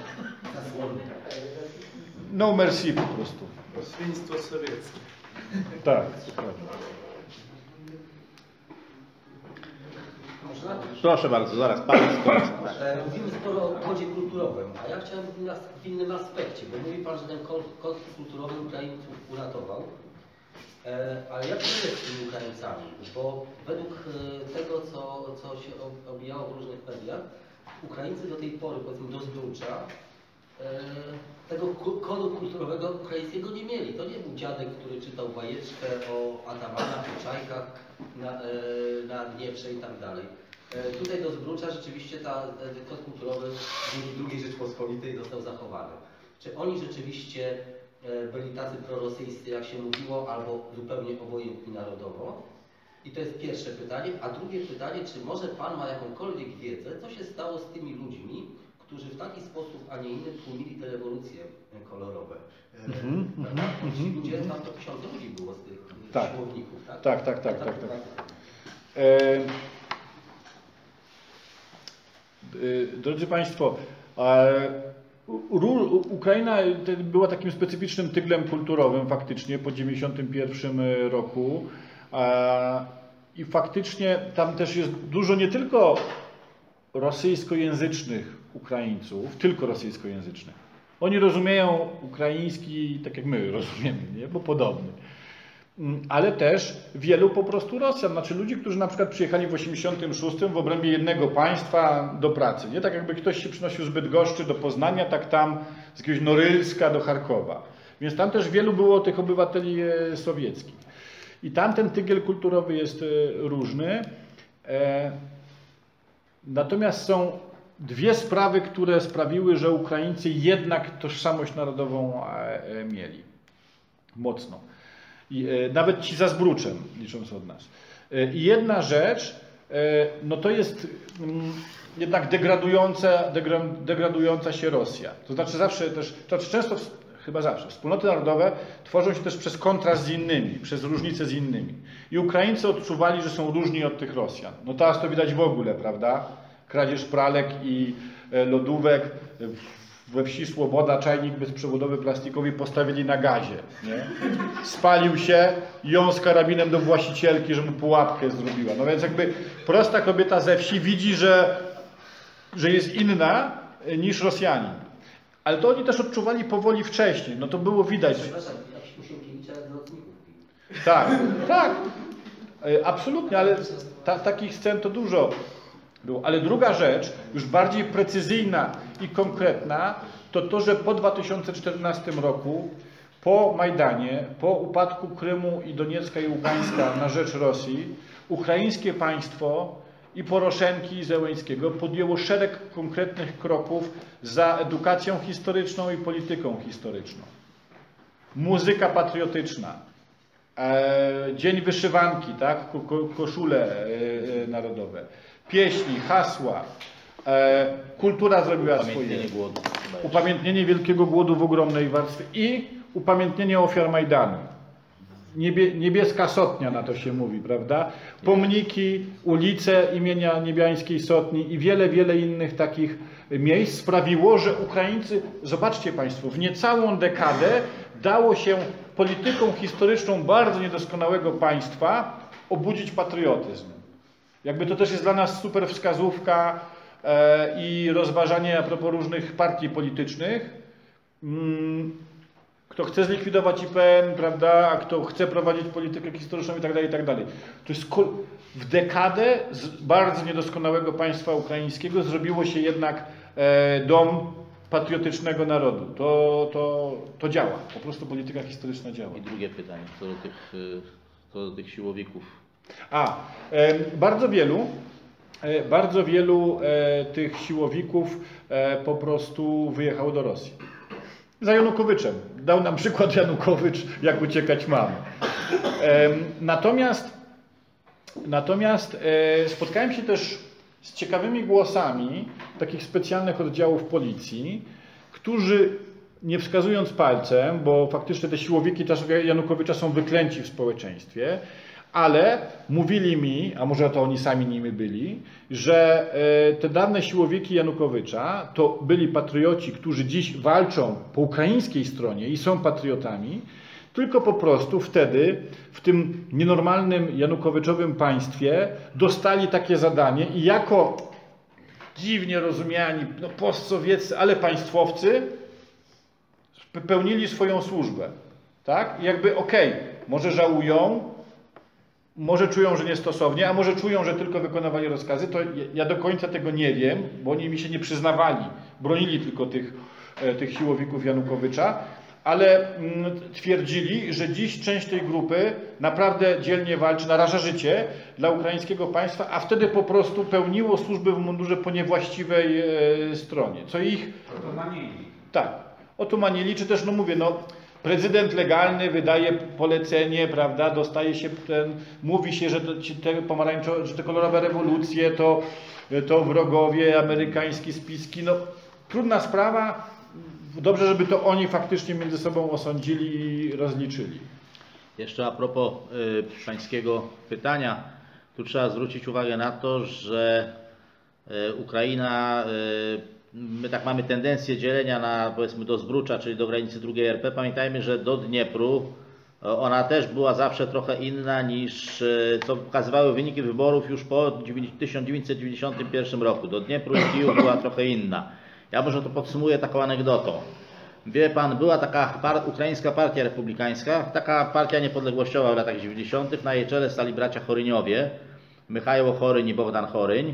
No merci po prostu. Świństwo sowieckie. Tak. Można? Proszę bardzo, zaraz pan skończy. E, Mówimy sporo o kodzie kulturowym, a ja chciałem w, nas, w innym aspekcie, bo mówi pan, że ten kod, kod kulturowy Ukraińców uratował. E, ale jak to jest z tymi Ukraińcami? Bo według e, tego, co, co się obijało w różnych mediach, Ukraińcy do tej pory, powiedzmy do Zdrócza, e, tego kodu kulturowego ukraińskiego nie mieli. To nie był dziadek, który czytał bajeczkę o atamanach, o czajkach na, e, na Dnieprze i tak dalej. E, tutaj do Zdrócza rzeczywiście ta, ten kod kulturowy w drugiej Rzeczpospolitej został zachowany. Czy oni rzeczywiście byli tacy prorosyjscy, jak się mówiło, albo zupełnie obojętni narodowo? I to jest pierwsze pytanie. A drugie pytanie, czy może pan ma jakąkolwiek wiedzę, co się stało z tymi ludźmi, którzy w taki sposób, a nie inny tłumili te rewolucje kolorowe? Mm-hmm, mm-hmm, Ci ludzie, tam to tysiące ludzi było z tych tak. siłowników, tak? Tak, tak, tak, tak, tak. E, e, drodzy Państwo, e, Ukraina była takim specyficznym tyglem kulturowym faktycznie po dziewięćdziesiątym pierwszym roku i faktycznie tam też jest dużo nie tylko rosyjskojęzycznych Ukraińców, tylko rosyjskojęzycznych. Oni rozumieją ukraiński tak jak my rozumiemy, nie? Bo podobny. Ale też wielu po prostu Rosjan, znaczy ludzi, którzy na przykład przyjechali w osiemdziesiątym szóstym w obrębie jednego państwa do pracy. Nie tak jakby ktoś się przynosił z Bydgoszczy do Poznania, tak tam z jakiegoś Norylska do Charkowa. Więc tam też wielu było tych obywateli sowieckich. I tam ten tygiel kulturowy jest różny. Natomiast są dwie sprawy, które sprawiły, że Ukraińcy jednak tożsamość narodową mieli. Mocno. I, e, nawet ci za Zbruczem, licząc od nas. E, I jedna rzecz, e, no to jest mm, jednak degradująca, degra, degradująca się Rosja. To znaczy zawsze też, to znaczy często, chyba zawsze, wspólnoty narodowe tworzą się też przez kontrast z innymi, przez różnice z innymi. I Ukraińcy odczuwali, że są różni od tych Rosjan. No teraz to widać w ogóle, prawda? Kradzież pralek i e, lodówek. We wsi Słoboda czajnik bezprzewodowy plastikowy postawili na gazie. Nie? Spalił się i on z karabinem do właścicielki, że mu pułapkę zrobiła. No więc jakby prosta kobieta ze wsi widzi, że, że jest inna niż Rosjanin. Ale to oni też odczuwali powoli wcześniej. No to było widać. Przepraszam, jak Sienkiewicza z lotników. Tak, tak. Absolutnie, ale ta, takich scen to dużo było. Ale druga rzecz, już bardziej precyzyjna i konkretna, to to, że po dwa tysiące czternastym roku, po Majdanie, po upadku Krymu i Doniecka i Ługańska na rzecz Rosji, ukraińskie państwo i Poroszenki i Zełenskiego podjęło szereg konkretnych kroków za edukacją historyczną i polityką historyczną. Muzyka patriotyczna, e, dzień wyszywanki, tak? Ko, ko, koszule e, e, narodowe, pieśni, hasła, e, kultura zrobiła swoje. Upamiętnienie głodu. Upamiętnienie wielkiego głodu w ogromnej warstwie i upamiętnienie ofiar Majdanu. Niebie, niebieska Sotnia na to się mówi, prawda? Pomniki, ulice imienia Niebiańskiej Sotni i wiele, wiele innych takich miejsc sprawiło, że Ukraińcy, zobaczcie Państwo, w niecałą dekadę dało się polityką historyczną bardzo niedoskonałego państwa obudzić patriotyzm. Jakby to też jest dla nas super wskazówka e, i rozważanie a propos różnych partii politycznych. Mm, Kto chce zlikwidować I P N, prawda, a kto chce prowadzić politykę historyczną i tak dalej, i tak dalej. To jest w dekadę z bardzo niedoskonałego państwa ukraińskiego zrobiło się jednak e, dom patriotycznego narodu. To, to, to działa. Po prostu polityka historyczna działa. I drugie pytanie, co do tych, co do tych siłowików. A, e, bardzo wielu, e, bardzo wielu e, tych siłowików e, po prostu wyjechało do Rosji. Za Janukowyczem. Dał nam przykład Janukowycz, jak uciekać mamy. E, natomiast natomiast e, spotkałem się też z ciekawymi głosami takich specjalnych oddziałów policji, którzy, nie wskazując palcem, bo faktycznie te siłowiki czasów Janukowycza są wyklęci w społeczeństwie, ale mówili mi, a może to oni sami nimi byli, że te dawne siłowiki Janukowycza to byli patrioci, którzy dziś walczą po ukraińskiej stronie i są patriotami, tylko po prostu wtedy w tym nienormalnym janukowyczowym państwie dostali takie zadanie i jako dziwnie rozumiani, no postsowieccy, ale państwowcy pełnili swoją służbę. Tak? I jakby okej, okay, może żałują, może czują, że niestosownie, a może czują, że tylko wykonywali rozkazy, to ja do końca tego nie wiem, bo oni mi się nie przyznawali, bronili tylko tych, tych siłowików Janukowycza, ale twierdzili, że dziś część tej grupy naprawdę dzielnie walczy, naraża życie dla ukraińskiego państwa, a wtedy po prostu pełniło służbę w mundurze po niewłaściwej stronie, co ich... Otomanili. Tak, otomanili, czy też, no mówię, no prezydent legalny wydaje polecenie, prawda, dostaje się ten, mówi się, że te pomarańczowe, że te kolorowe rewolucje to, to wrogowie, amerykańskie spiski, no trudna sprawa, dobrze, żeby to oni faktycznie między sobą osądzili i rozliczyli. Jeszcze a propos y, pańskiego pytania, tu trzeba zwrócić uwagę na to, że y, Ukraina, y, my tak mamy tendencję dzielenia na, powiedzmy, do Zbrucza, czyli do granicy drugiej R P. Pamiętajmy, że do Dniepru ona też była zawsze trochę inna niż co pokazywały wyniki wyborów już po tysiąc dziewięćset dziewięćdziesiątym pierwszym roku. Do Dniepru i Kijów była trochę inna. Ja może to podsumuję taką anegdotą. Wie pan, była taka par ukraińska partia republikańska, taka partia niepodległościowa w latach dziewięćdziesiątych. Na jej czele stali bracia Choryniowie, Michał Choryń i Bogdan Choryń.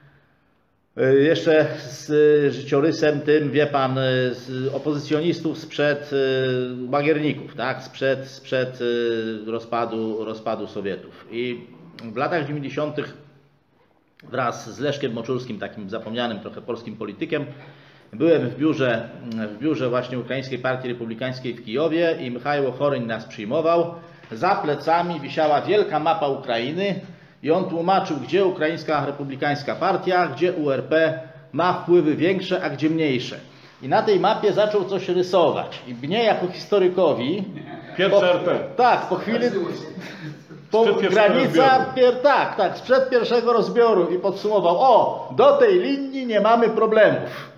Jeszcze z życiorysem tym, wie pan, z opozycjonistów sprzed bagierników, tak? sprzed, sprzed rozpadu, rozpadu Sowietów. I w latach dziewięćdziesiątych wraz z Leszkiem Moczurskim, takim zapomnianym trochę polskim politykiem, byłem w biurze, w biurze właśnie Ukraińskiej Partii Republikańskiej w Kijowie i Michał Choryń nas przyjmował za plecami wisiała wielka mapa Ukrainy i on tłumaczył, gdzie Ukraińska Republikańska Partia, gdzie U R P ma wpływy większe, a gdzie mniejsze. I na tej mapie zaczął coś rysować. I mnie jako historykowi... Pierwsze po, R P. Tak, po chwili... Po Sprzed pierwszego granica, rozbioru. pier, tak, tak, sprzed pierwszego rozbioru i podsumował, o, do tej linii nie mamy problemów.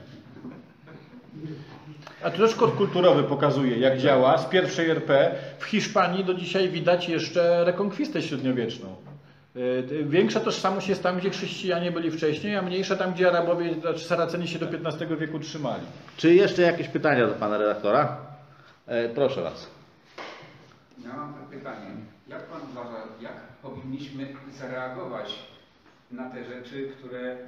A tu też kod kulturowy pokazuje, jak działa z pierwszej R P. W Hiszpanii do dzisiaj widać jeszcze rekonkwistę średniowieczną. Yy, Większa tożsamość jest tam, gdzie chrześcijanie byli wcześniej, a mniejsza tam, gdzie Arabowie, znaczy Saraceni się do piętnastego wieku trzymali. Czy jeszcze jakieś pytania do pana redaktora? E, proszę was. Ja mam pytanie. Jak pan uważa, jak powinniśmy zareagować na te rzeczy, które e,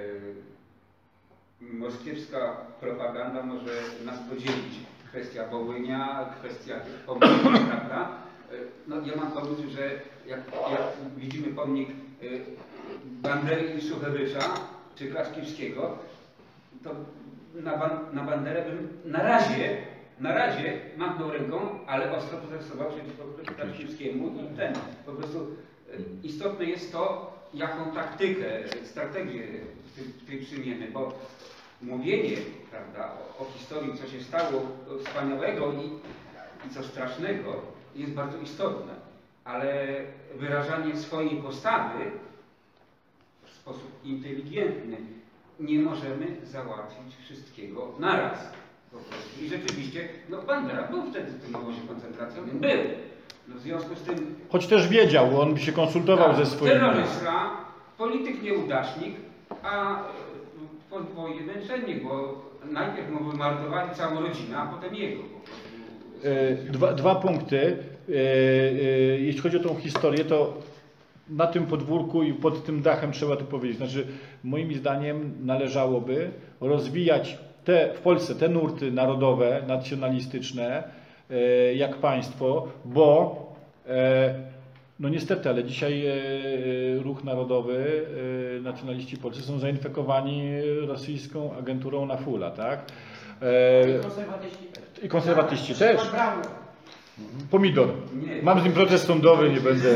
moskiewska propaganda może nas podzielić? Kwestia Wołynia, kwestia pomników, prawda? E, no, ja mam pomysł, że jak, jak widzimy pomnik e, Bandery i Szuchewycza, czy Klaszkiewskiego, to na, ban, na Banderę bym na razie Na razie machnął ręką, ale ostro protestował przeciwko Klaszkiewskiemu i ten. Po prostu istotne jest to, jaką taktykę, strategię tutaj przyjmiemy, bo mówienie, prawda, o, o historii, co się stało wspaniałego i, i co strasznego, jest bardzo istotne, ale wyrażanie swojej postawy w sposób inteligentny nie możemy załatwić wszystkiego naraz. Po prostu. I rzeczywiście, no Bandera był wtedy w tym obozie koncentracyjnym, był. No w związku z tym... Choć też wiedział, on by się konsultował tak, ze swoimi. terrorysta, polityk nieudacznik, a podwojny męczennik, bo najpierw mu wymordowali całą rodzinę, a potem jego. Po prostu. E, Dwa, dwa punkty. E, e, Jeśli chodzi o tą historię, to na tym podwórku i pod tym dachem trzeba to powiedzieć. Znaczy, moim zdaniem należałoby rozwijać te, w Polsce te nurty narodowe, nacjonalistyczne, e, jak państwo, bo e, no niestety, ale dzisiaj e, ruch narodowy, e, nacjonaliści polscy są zainfekowani rosyjską agenturą na fula, tak? E, Konserwatyści też. I konserwatyści też. Braun. Pomidor. Nie. Mam z nim proces sądowy, nie będę.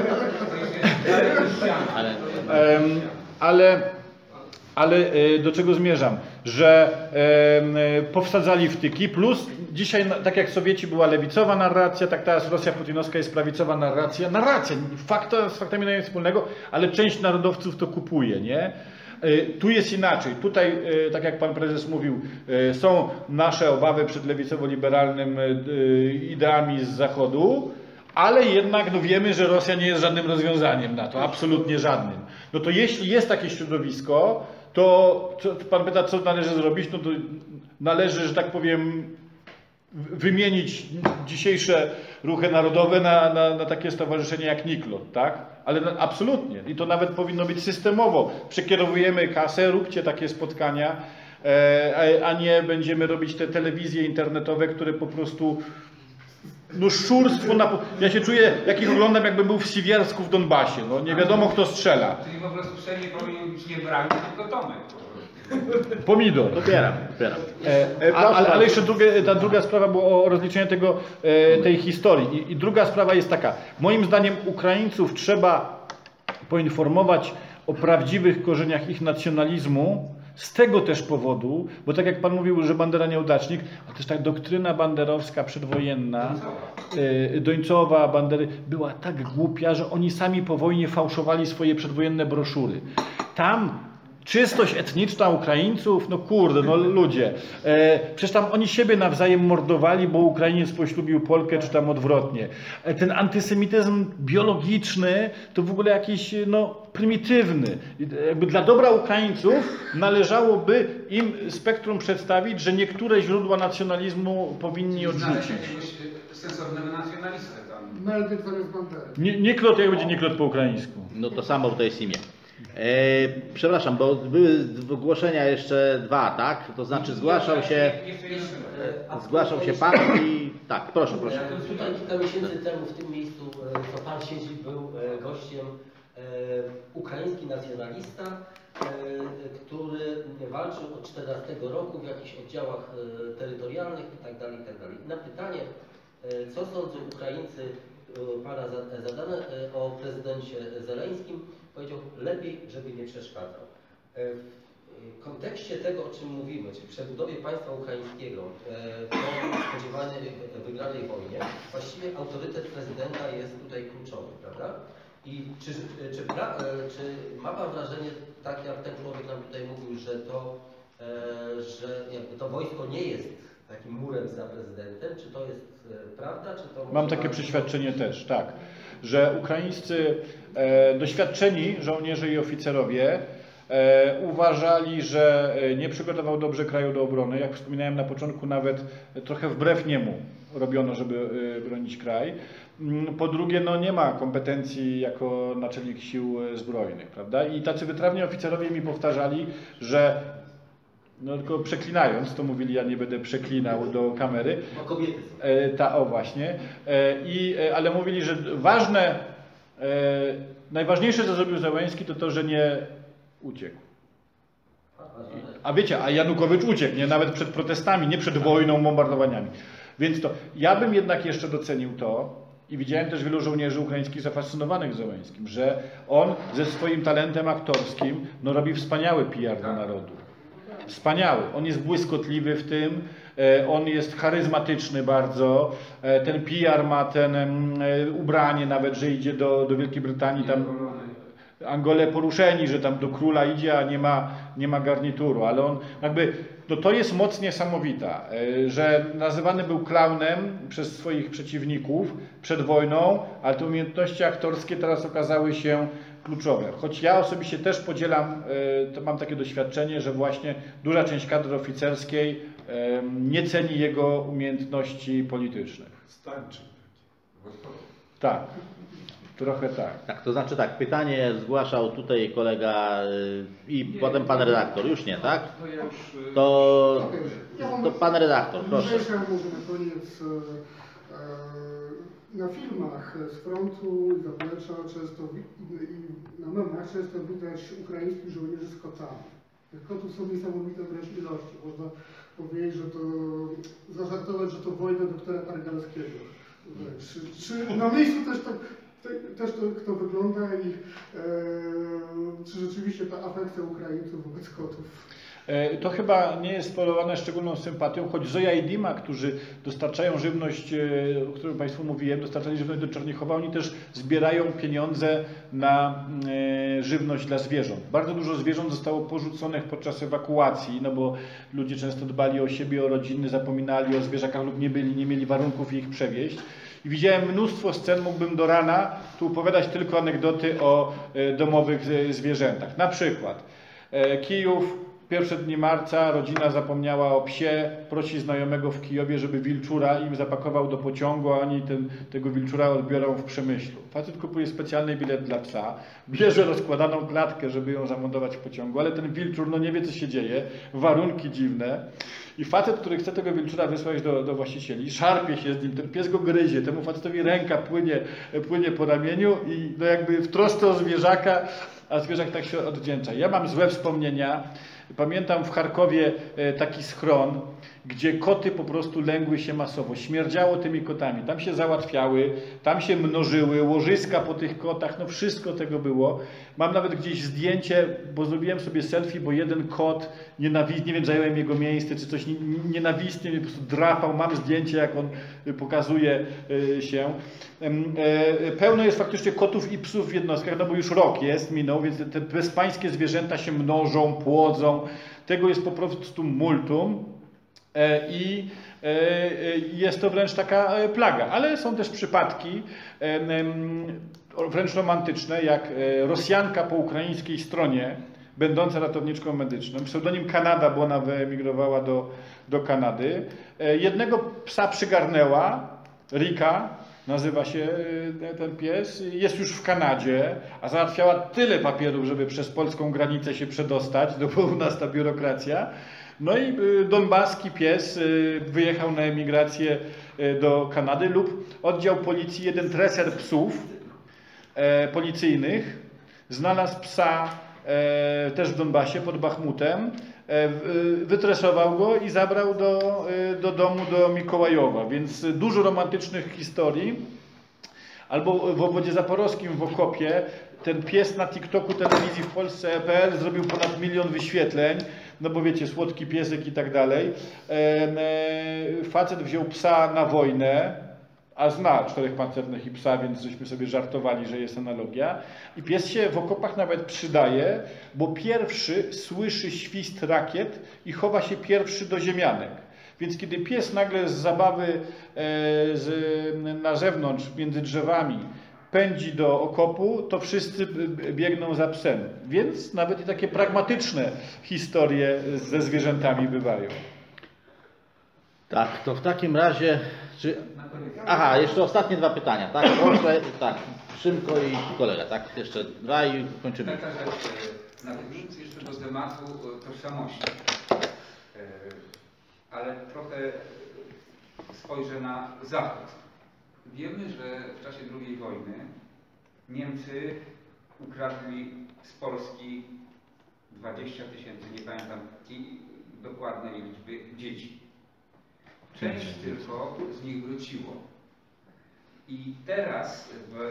Ale Em, ale, ale e, do czego zmierzam? Że em, e, powsadzali wtyki, plus dzisiaj, na- tak jak Sowieci była lewicowa narracja, tak teraz Rosja putinowska jest prawicowa narracja. Narracja, fakta z faktami nie ma nic wspólnego, ale część narodowców to kupuje, nie? E, Tu jest inaczej. Tutaj, e, tak jak pan prezes mówił, e, są nasze obawy przed lewicowo-liberalnym e, e, ideami z Zachodu, ale jednak no wiemy, że Rosja nie jest żadnym rozwiązaniem na to, absolutnie żadnym. No to jeśli jest takie środowisko, to co, pan pyta, co należy zrobić, no to należy, że tak powiem, w- wymienić dzisiejsze ruchy narodowe na, na, na takie stowarzyszenie jak Niklot, tak? Ale na, absolutnie. I to nawet powinno być systemowo. Przekierowujemy kasę, róbcie takie spotkania, e, a, a nie będziemy robić te telewizje internetowe, które po prostu no szurstwo na... Ja się czuję, jak ich oglądam, jakbym był w Siwiersku w Donbasie. No nie wiadomo, kto strzela. Czyli po prostu wszędzie powinien być nie Braun, tylko Tomek. Pomidor. popieram, popieram. E, a, ale, ale jeszcze drugie, ta druga sprawa była o rozliczeniu tego, e, tej historii. I, I druga sprawa jest taka. Moim zdaniem Ukraińców trzeba poinformować o prawdziwych korzeniach ich nacjonalizmu. Z tego też powodu, bo tak jak pan mówił, że Bandera nieudacznik, a też ta doktryna banderowska przedwojenna, e, Dońcowa, Bandery, była tak głupia, że oni sami po wojnie fałszowali swoje przedwojenne broszury. Tam czystość etniczna Ukraińców, no kurde, no ludzie. E, przecież tam oni siebie nawzajem mordowali, bo Ukrainiec poślubił Polkę, czy tam odwrotnie. E, ten antysemityzm biologiczny to w ogóle jakiś, no, prymitywny. I, jakby dla dobra Ukraińców należałoby im spektrum przedstawić, że niektóre źródła nacjonalizmu powinni Znaleźć odrzucić. jakiegoś e, sensownego nacjonalistę tam. Meldy zamiast Bandery. Nie, Niklot, jak będzie Niklot po ukraińsku? No to samo to jest imię. E, przepraszam, bo były zgłoszenia jeszcze dwa, tak? To znaczy zgłaszał się, Jeszcze jeszcze. A zgłaszał się pan i... Tak, proszę, proszę. E, Tutaj kilka miesięcy temu w tym miejscu, e, to pan siedzi, był e, gościem e, ukraiński nacjonalista, e, który walczył od czternastego roku w jakichś oddziałach e, terytorialnych itd. itd. Na pytanie, e, co sądzą Ukraińcy Pana zadane o prezydencie Zeleńskim, powiedział, lepiej, żeby nie przeszkadzał. W kontekście tego, o czym mówimy, czyli przebudowie państwa ukraińskiego po spodziewanej wygranej wojnie, właściwie autorytet prezydenta jest tutaj kluczowy, prawda? I czy, czy, pra, czy ma Pan wrażenie, tak jak ten człowiek nam tutaj mówił, że to, że jakby to wojsko nie jest takim murem za prezydentem, czy to jest prawda, czy to... Mam takie przeświadczenie też, tak, że ukraińscy e, doświadczeni żołnierze i oficerowie e, uważali, że nie przygotował dobrze kraju do obrony. Jak wspominałem na początku, nawet trochę wbrew niemu robiono, żeby e, bronić kraj. Po drugie, no nie ma kompetencji jako naczelnik sił zbrojnych, prawda? I tacy wytrawni oficerowie mi powtarzali, że no tylko przeklinając, to mówili, ja nie będę przeklinał do kamery. Bo kobiety są. E, ta, o właśnie. E, i, e, ale mówili, że ważne, e, najważniejsze, co zrobił Zełenski, to to, że nie uciekł. A wiecie, a Janukowycz uciekł, nie? Nawet przed protestami, nie przed wojną, bombardowaniami. Więc to, ja bym jednak jeszcze docenił to, i widziałem też wielu żołnierzy ukraińskich zafascynowanych Zełenskim, że on ze swoim talentem aktorskim no, robi wspaniały P R do narodu. Wspaniały. On jest błyskotliwy w tym, on jest charyzmatyczny bardzo, ten P R ma ten ubranie nawet, że idzie do, do Wielkiej Brytanii, tam Angole poruszeni, że tam do króla idzie, a nie ma, nie ma garnituru, ale on jakby, no to jest moc niesamowita, że nazywany był klaunem przez swoich przeciwników przed wojną, ale te umiejętności aktorskie teraz okazały się kluczowe. Choć ja osobiście też podzielam, to mam takie doświadczenie, że właśnie duża część kadry oficerskiej nie ceni jego umiejętności politycznych. Stańczy. Tak, trochę tak. Tak, to znaczy tak, pytanie zgłaszał tutaj kolega y, i Nie, potem pan nie, redaktor, już nie, tak? To ja już... y, To, Ja mam to pan redaktor, proszę. lżejsze może na koniec. e, Na filmach z frontu i zaplecza często wi- i na memach często widać ukraińskich żołnierzy z kotami. Tych kotów są niesamowite wręcz ilości. Można powiedzieć, że to zażartować, że to wojna doktora Pargalskiego. Czy, czy na miejscu też tak te- też to, to wygląda i e, czy rzeczywiście ta afekcja Ukraińców wobec kotów? E, To chyba nie jest spowodowane szczególną sympatią, choć Zoja i Dima, którzy dostarczają żywność, e, o której Państwu mówiłem, dostarczali żywność do Czernichowa, oni też zbierają pieniądze na e, żywność dla zwierząt. Bardzo dużo zwierząt zostało porzuconych podczas ewakuacji, no bo ludzie często dbali o siebie, o rodziny, zapominali o zwierzakach lub nie byli, nie mieli warunków ich przewieźć. I widziałem mnóstwo scen, mógłbym do rana tu opowiadać tylko anegdoty o e, domowych e, zwierzętach. Na przykład e, Kijów, pierwsze dni marca, rodzina zapomniała o psie, prosi znajomego w Kijowie, żeby wilczura im zapakował do pociągu, a oni ten, tego wilczura odbiorą w Przemyślu. Facet kupuje specjalny bilet dla psa, bierze rozkładaną klatkę, żeby ją zamontować w pociągu, ale ten wilczur no nie wie, co się dzieje, warunki dziwne. I facet, który chce tego wilczura wysłać do, do właścicieli, szarpie się z nim, ten pies go gryzie, temu facetowi ręka płynie, płynie po ramieniu i no jakby w trosce o zwierzaka, a zwierzak tak się odwdzięcza. Ja mam złe wspomnienia. Pamiętam w Charkowie taki schron, gdzie koty po prostu lęgły się masowo, śmierdziało tymi kotami, tam się załatwiały, tam się mnożyły, łożyska po tych kotach, no wszystko tego było. Mam nawet gdzieś zdjęcie, bo zrobiłem sobie selfie, bo jeden kot nienawistnie, nie wiem, zająłem jego miejsce czy coś, nienawistnie mnie po prostu drapał, mam zdjęcie, jak on pokazuje się. Pełno jest faktycznie kotów i psów w jednostkach, no bo już rok jest, minął, więc te bezpańskie zwierzęta się mnożą, płodzą, tego jest po prostu multum. I jest to wręcz taka plaga, ale są też przypadki wręcz romantyczne, jak Rosjanka po ukraińskiej stronie, będąca ratowniczką medyczną, pseudonim Kanada, bo ona wyemigrowała do, do Kanady, jednego psa przygarnęła, Rika, nazywa się ten pies, jest już w Kanadzie, a załatwiała tyle papierów, żeby przez polską granicę się przedostać, no bo u nas ta biurokracja. No i donbaski pies wyjechał na emigrację do Kanady lub oddział policji, jeden treser psów e, policyjnych znalazł psa e, też w Donbasie pod Bachmutem, e, wytresował go i zabrał do, e, do domu do Mikołajowa, więc dużo romantycznych historii. Albo w obwodzie zaporowskim w Okopie ten pies na TikToku telewizji w Polsce kropka pe el zrobił ponad milion wyświetleń, no bo wiecie, słodki piesek i tak dalej. Facet wziął psa na wojnę, a zna czterech pancernych i psa, więc żeśmy sobie żartowali, że jest analogia. I pies się w okopach nawet przydaje, bo pierwszy słyszy świst rakiet i chowa się pierwszy do ziemianek. Więc kiedy pies nagle z zabawy e, z, na zewnątrz, między drzewami, pędzi do okopu, to wszyscy biegną za psem. Więc nawet i takie pragmatyczne historie ze zwierzętami bywają. Tak, to w takim razie... Czy... Aha, jeszcze ostatnie dwa pytania, tak? Proszę, tak, Szymko i kolega, tak? Jeszcze dwa i kończymy. Taka rzecz, nawiązując jeszcze do tematu tożsamości, ale trochę spojrzę na Zachód. Wiemy, że w czasie drugiej wojny Niemcy ukradli z Polski dwadzieścia tysięcy, nie pamiętam dokładnej liczby, dzieci. Część tylko z nich wróciło. I teraz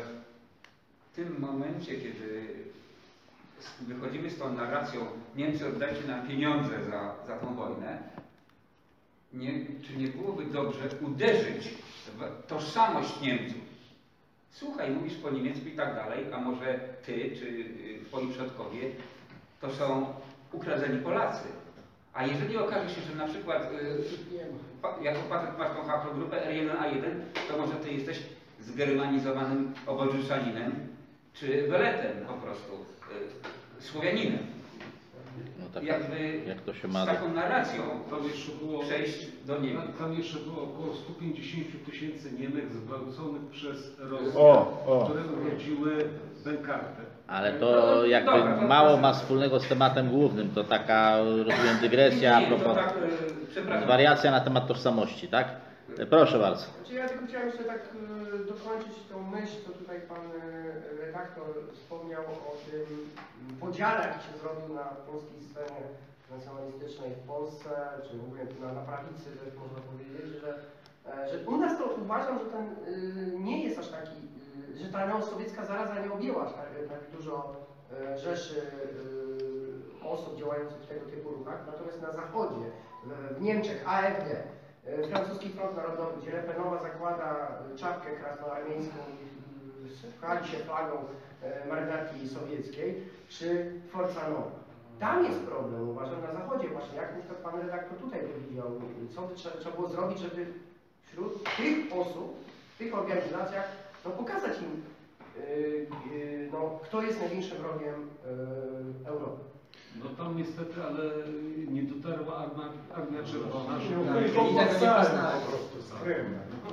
w tym momencie, kiedy wychodzimy z tą narracją, Niemcy oddajcie nam pieniądze za, za tą wojnę, nie, czy nie byłoby dobrze uderzyć w tożsamość Niemców? Słuchaj, mówisz po niemiecku i tak dalej, a może ty, czy twoi przodkowie, to są ukradzeni Polacy. A jeżeli okaże się, że na przykład y, jako Patryk masz tą haplogrupę R jeden A jeden, to może ty jesteś zgermanizowanym obożyczaninem, czy weletem po prostu, y, Słowianinem. No tak, Jakby jak to się ma z taką narracją Tam jeszcze było, przejść do Niemiec. tam jeszcze było około stu pięćdziesięciu tysięcy Niemek zgwałconych przez Rosję, O, o. które urodziły bękartę. Ale to jakby mało ma wspólnego z tematem głównym, to taka, rozumiem, dygresja a Nie, to propos, tak, y, przepraszam. wariacja na temat tożsamości, tak? Proszę bardzo. Znaczy ja tylko chciałem jeszcze tak y, dokończyć tą myśl, co tutaj pan y, redaktor wspomniał o tym podziale, jaki się zrobił na polskiej scenie nacjonalistycznej w Polsce, czy w ogóle na, na prawicy, też można powiedzieć, że, e, że u nas to uważam, że ten y, nie jest aż taki, y, że ta neosowiecka zaraza nie objęła aż tak, tak dużo y, rzeszy y, osób działających w tego typu ruchach, natomiast na zachodzie, w, w Niemczech, A F D, Francuski Front Narodowy, gdzie Le Penowa zakłada czapkę krasnoarmieńską i chwali się flagą marynarki sowieckiej, czy Forza Nowa. Tam jest problem, uważam, na zachodzie właśnie, jak na przykład pan redaktor tutaj powiedział, co by trzeba, trzeba było zrobić, żeby wśród tych osób, w tych organizacjach, no pokazać im, yy, yy, no, kto jest największym wrogiem yy, Europy. No tam niestety, ale nie dotarła armia, armia czerwona, że No, i to po prostu z Krymu.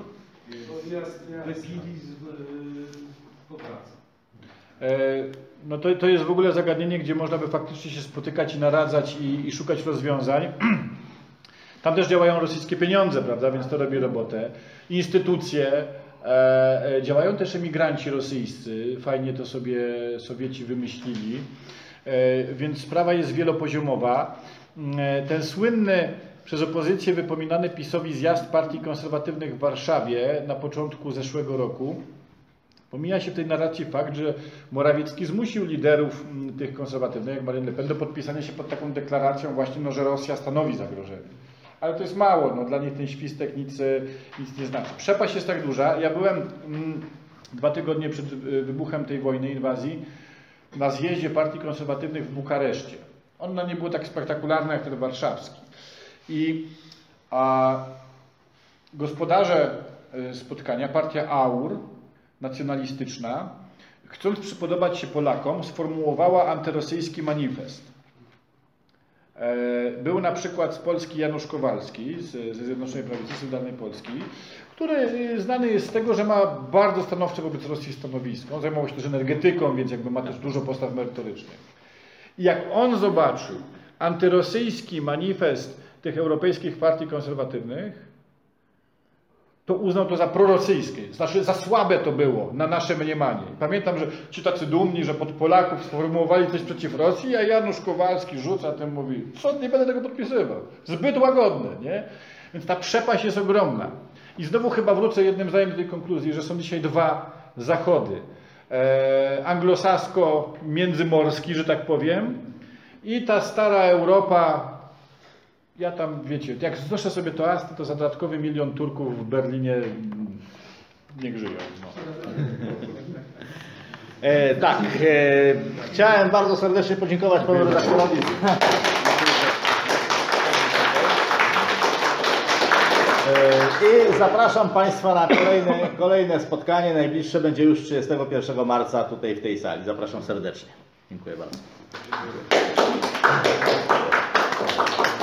wybili z, po pracy. E, No to, to jest w ogóle zagadnienie, gdzie można by faktycznie się spotykać i naradzać i, i szukać rozwiązań. Tam też działają rosyjskie pieniądze, prawda, więc to robi robotę. Instytucje, e, działają też emigranci rosyjscy, fajnie to sobie Sowieci wymyślili, e, więc sprawa jest wielopoziomowa. E, ten słynny przez opozycję wypominany PiS-owi zjazd partii konserwatywnych w Warszawie na początku zeszłego roku. Pomija się w tej narracji fakt, że Morawiecki zmusił liderów tych konserwatywnych, jak Marine Le Pen, do podpisania się pod taką deklaracją właśnie, no, że Rosja stanowi zagrożenie. Ale to jest mało, no, dla nich ten świstek nic, nic nie znaczy. Przepaść jest tak duża. Ja byłem mm, dwa tygodnie przed wybuchem tej wojny, inwazji, na zjeździe partii konserwatywnych w Bukareszcie. On nie był tak spektakularny jak ten warszawski. I a, gospodarze spotkania, partia A U R, nacjonalistyczna, chcąc przypodobać się Polakom, sformułowała antyrosyjski manifest. Był na przykład z Polski Janusz Kowalski, ze Zjednoczonej Prawicy Solidarnej Polski, który znany jest z tego, że ma bardzo stanowcze wobec Rosji stanowisko. On zajmował się też energetyką, więc jakby ma też dużo postaw merytorycznych. I jak on zobaczył antyrosyjski manifest tych europejskich partii konserwatywnych, to uznał to za prorosyjskie, znaczy za słabe to było na nasze mniemanie. Pamiętam, że ci tacy dumni, że pod Polaków sformułowali coś przeciw Rosji, a Janusz Kowalski rzuca tym, mówi, co, nie będę tego podpisywał. Zbyt łagodne, nie? Więc ta przepaść jest ogromna. I znowu chyba wrócę jednym zdaniem do tej konkluzji, że są dzisiaj dwa zachody. E, anglosasko-międzymorski, że tak powiem. I ta stara Europa, ja tam, wiecie, jak znoszę sobie toasty, to za dodatkowy milion Turków w Berlinie niech żyją. No. E, tak, e, chciałem bardzo serdecznie podziękować panu redaktorowi. E, I zapraszam Państwa na kolejne, kolejne spotkanie. Najbliższe będzie już trzydziestego pierwszego marca tutaj w tej sali. Zapraszam serdecznie. Dziękuję bardzo.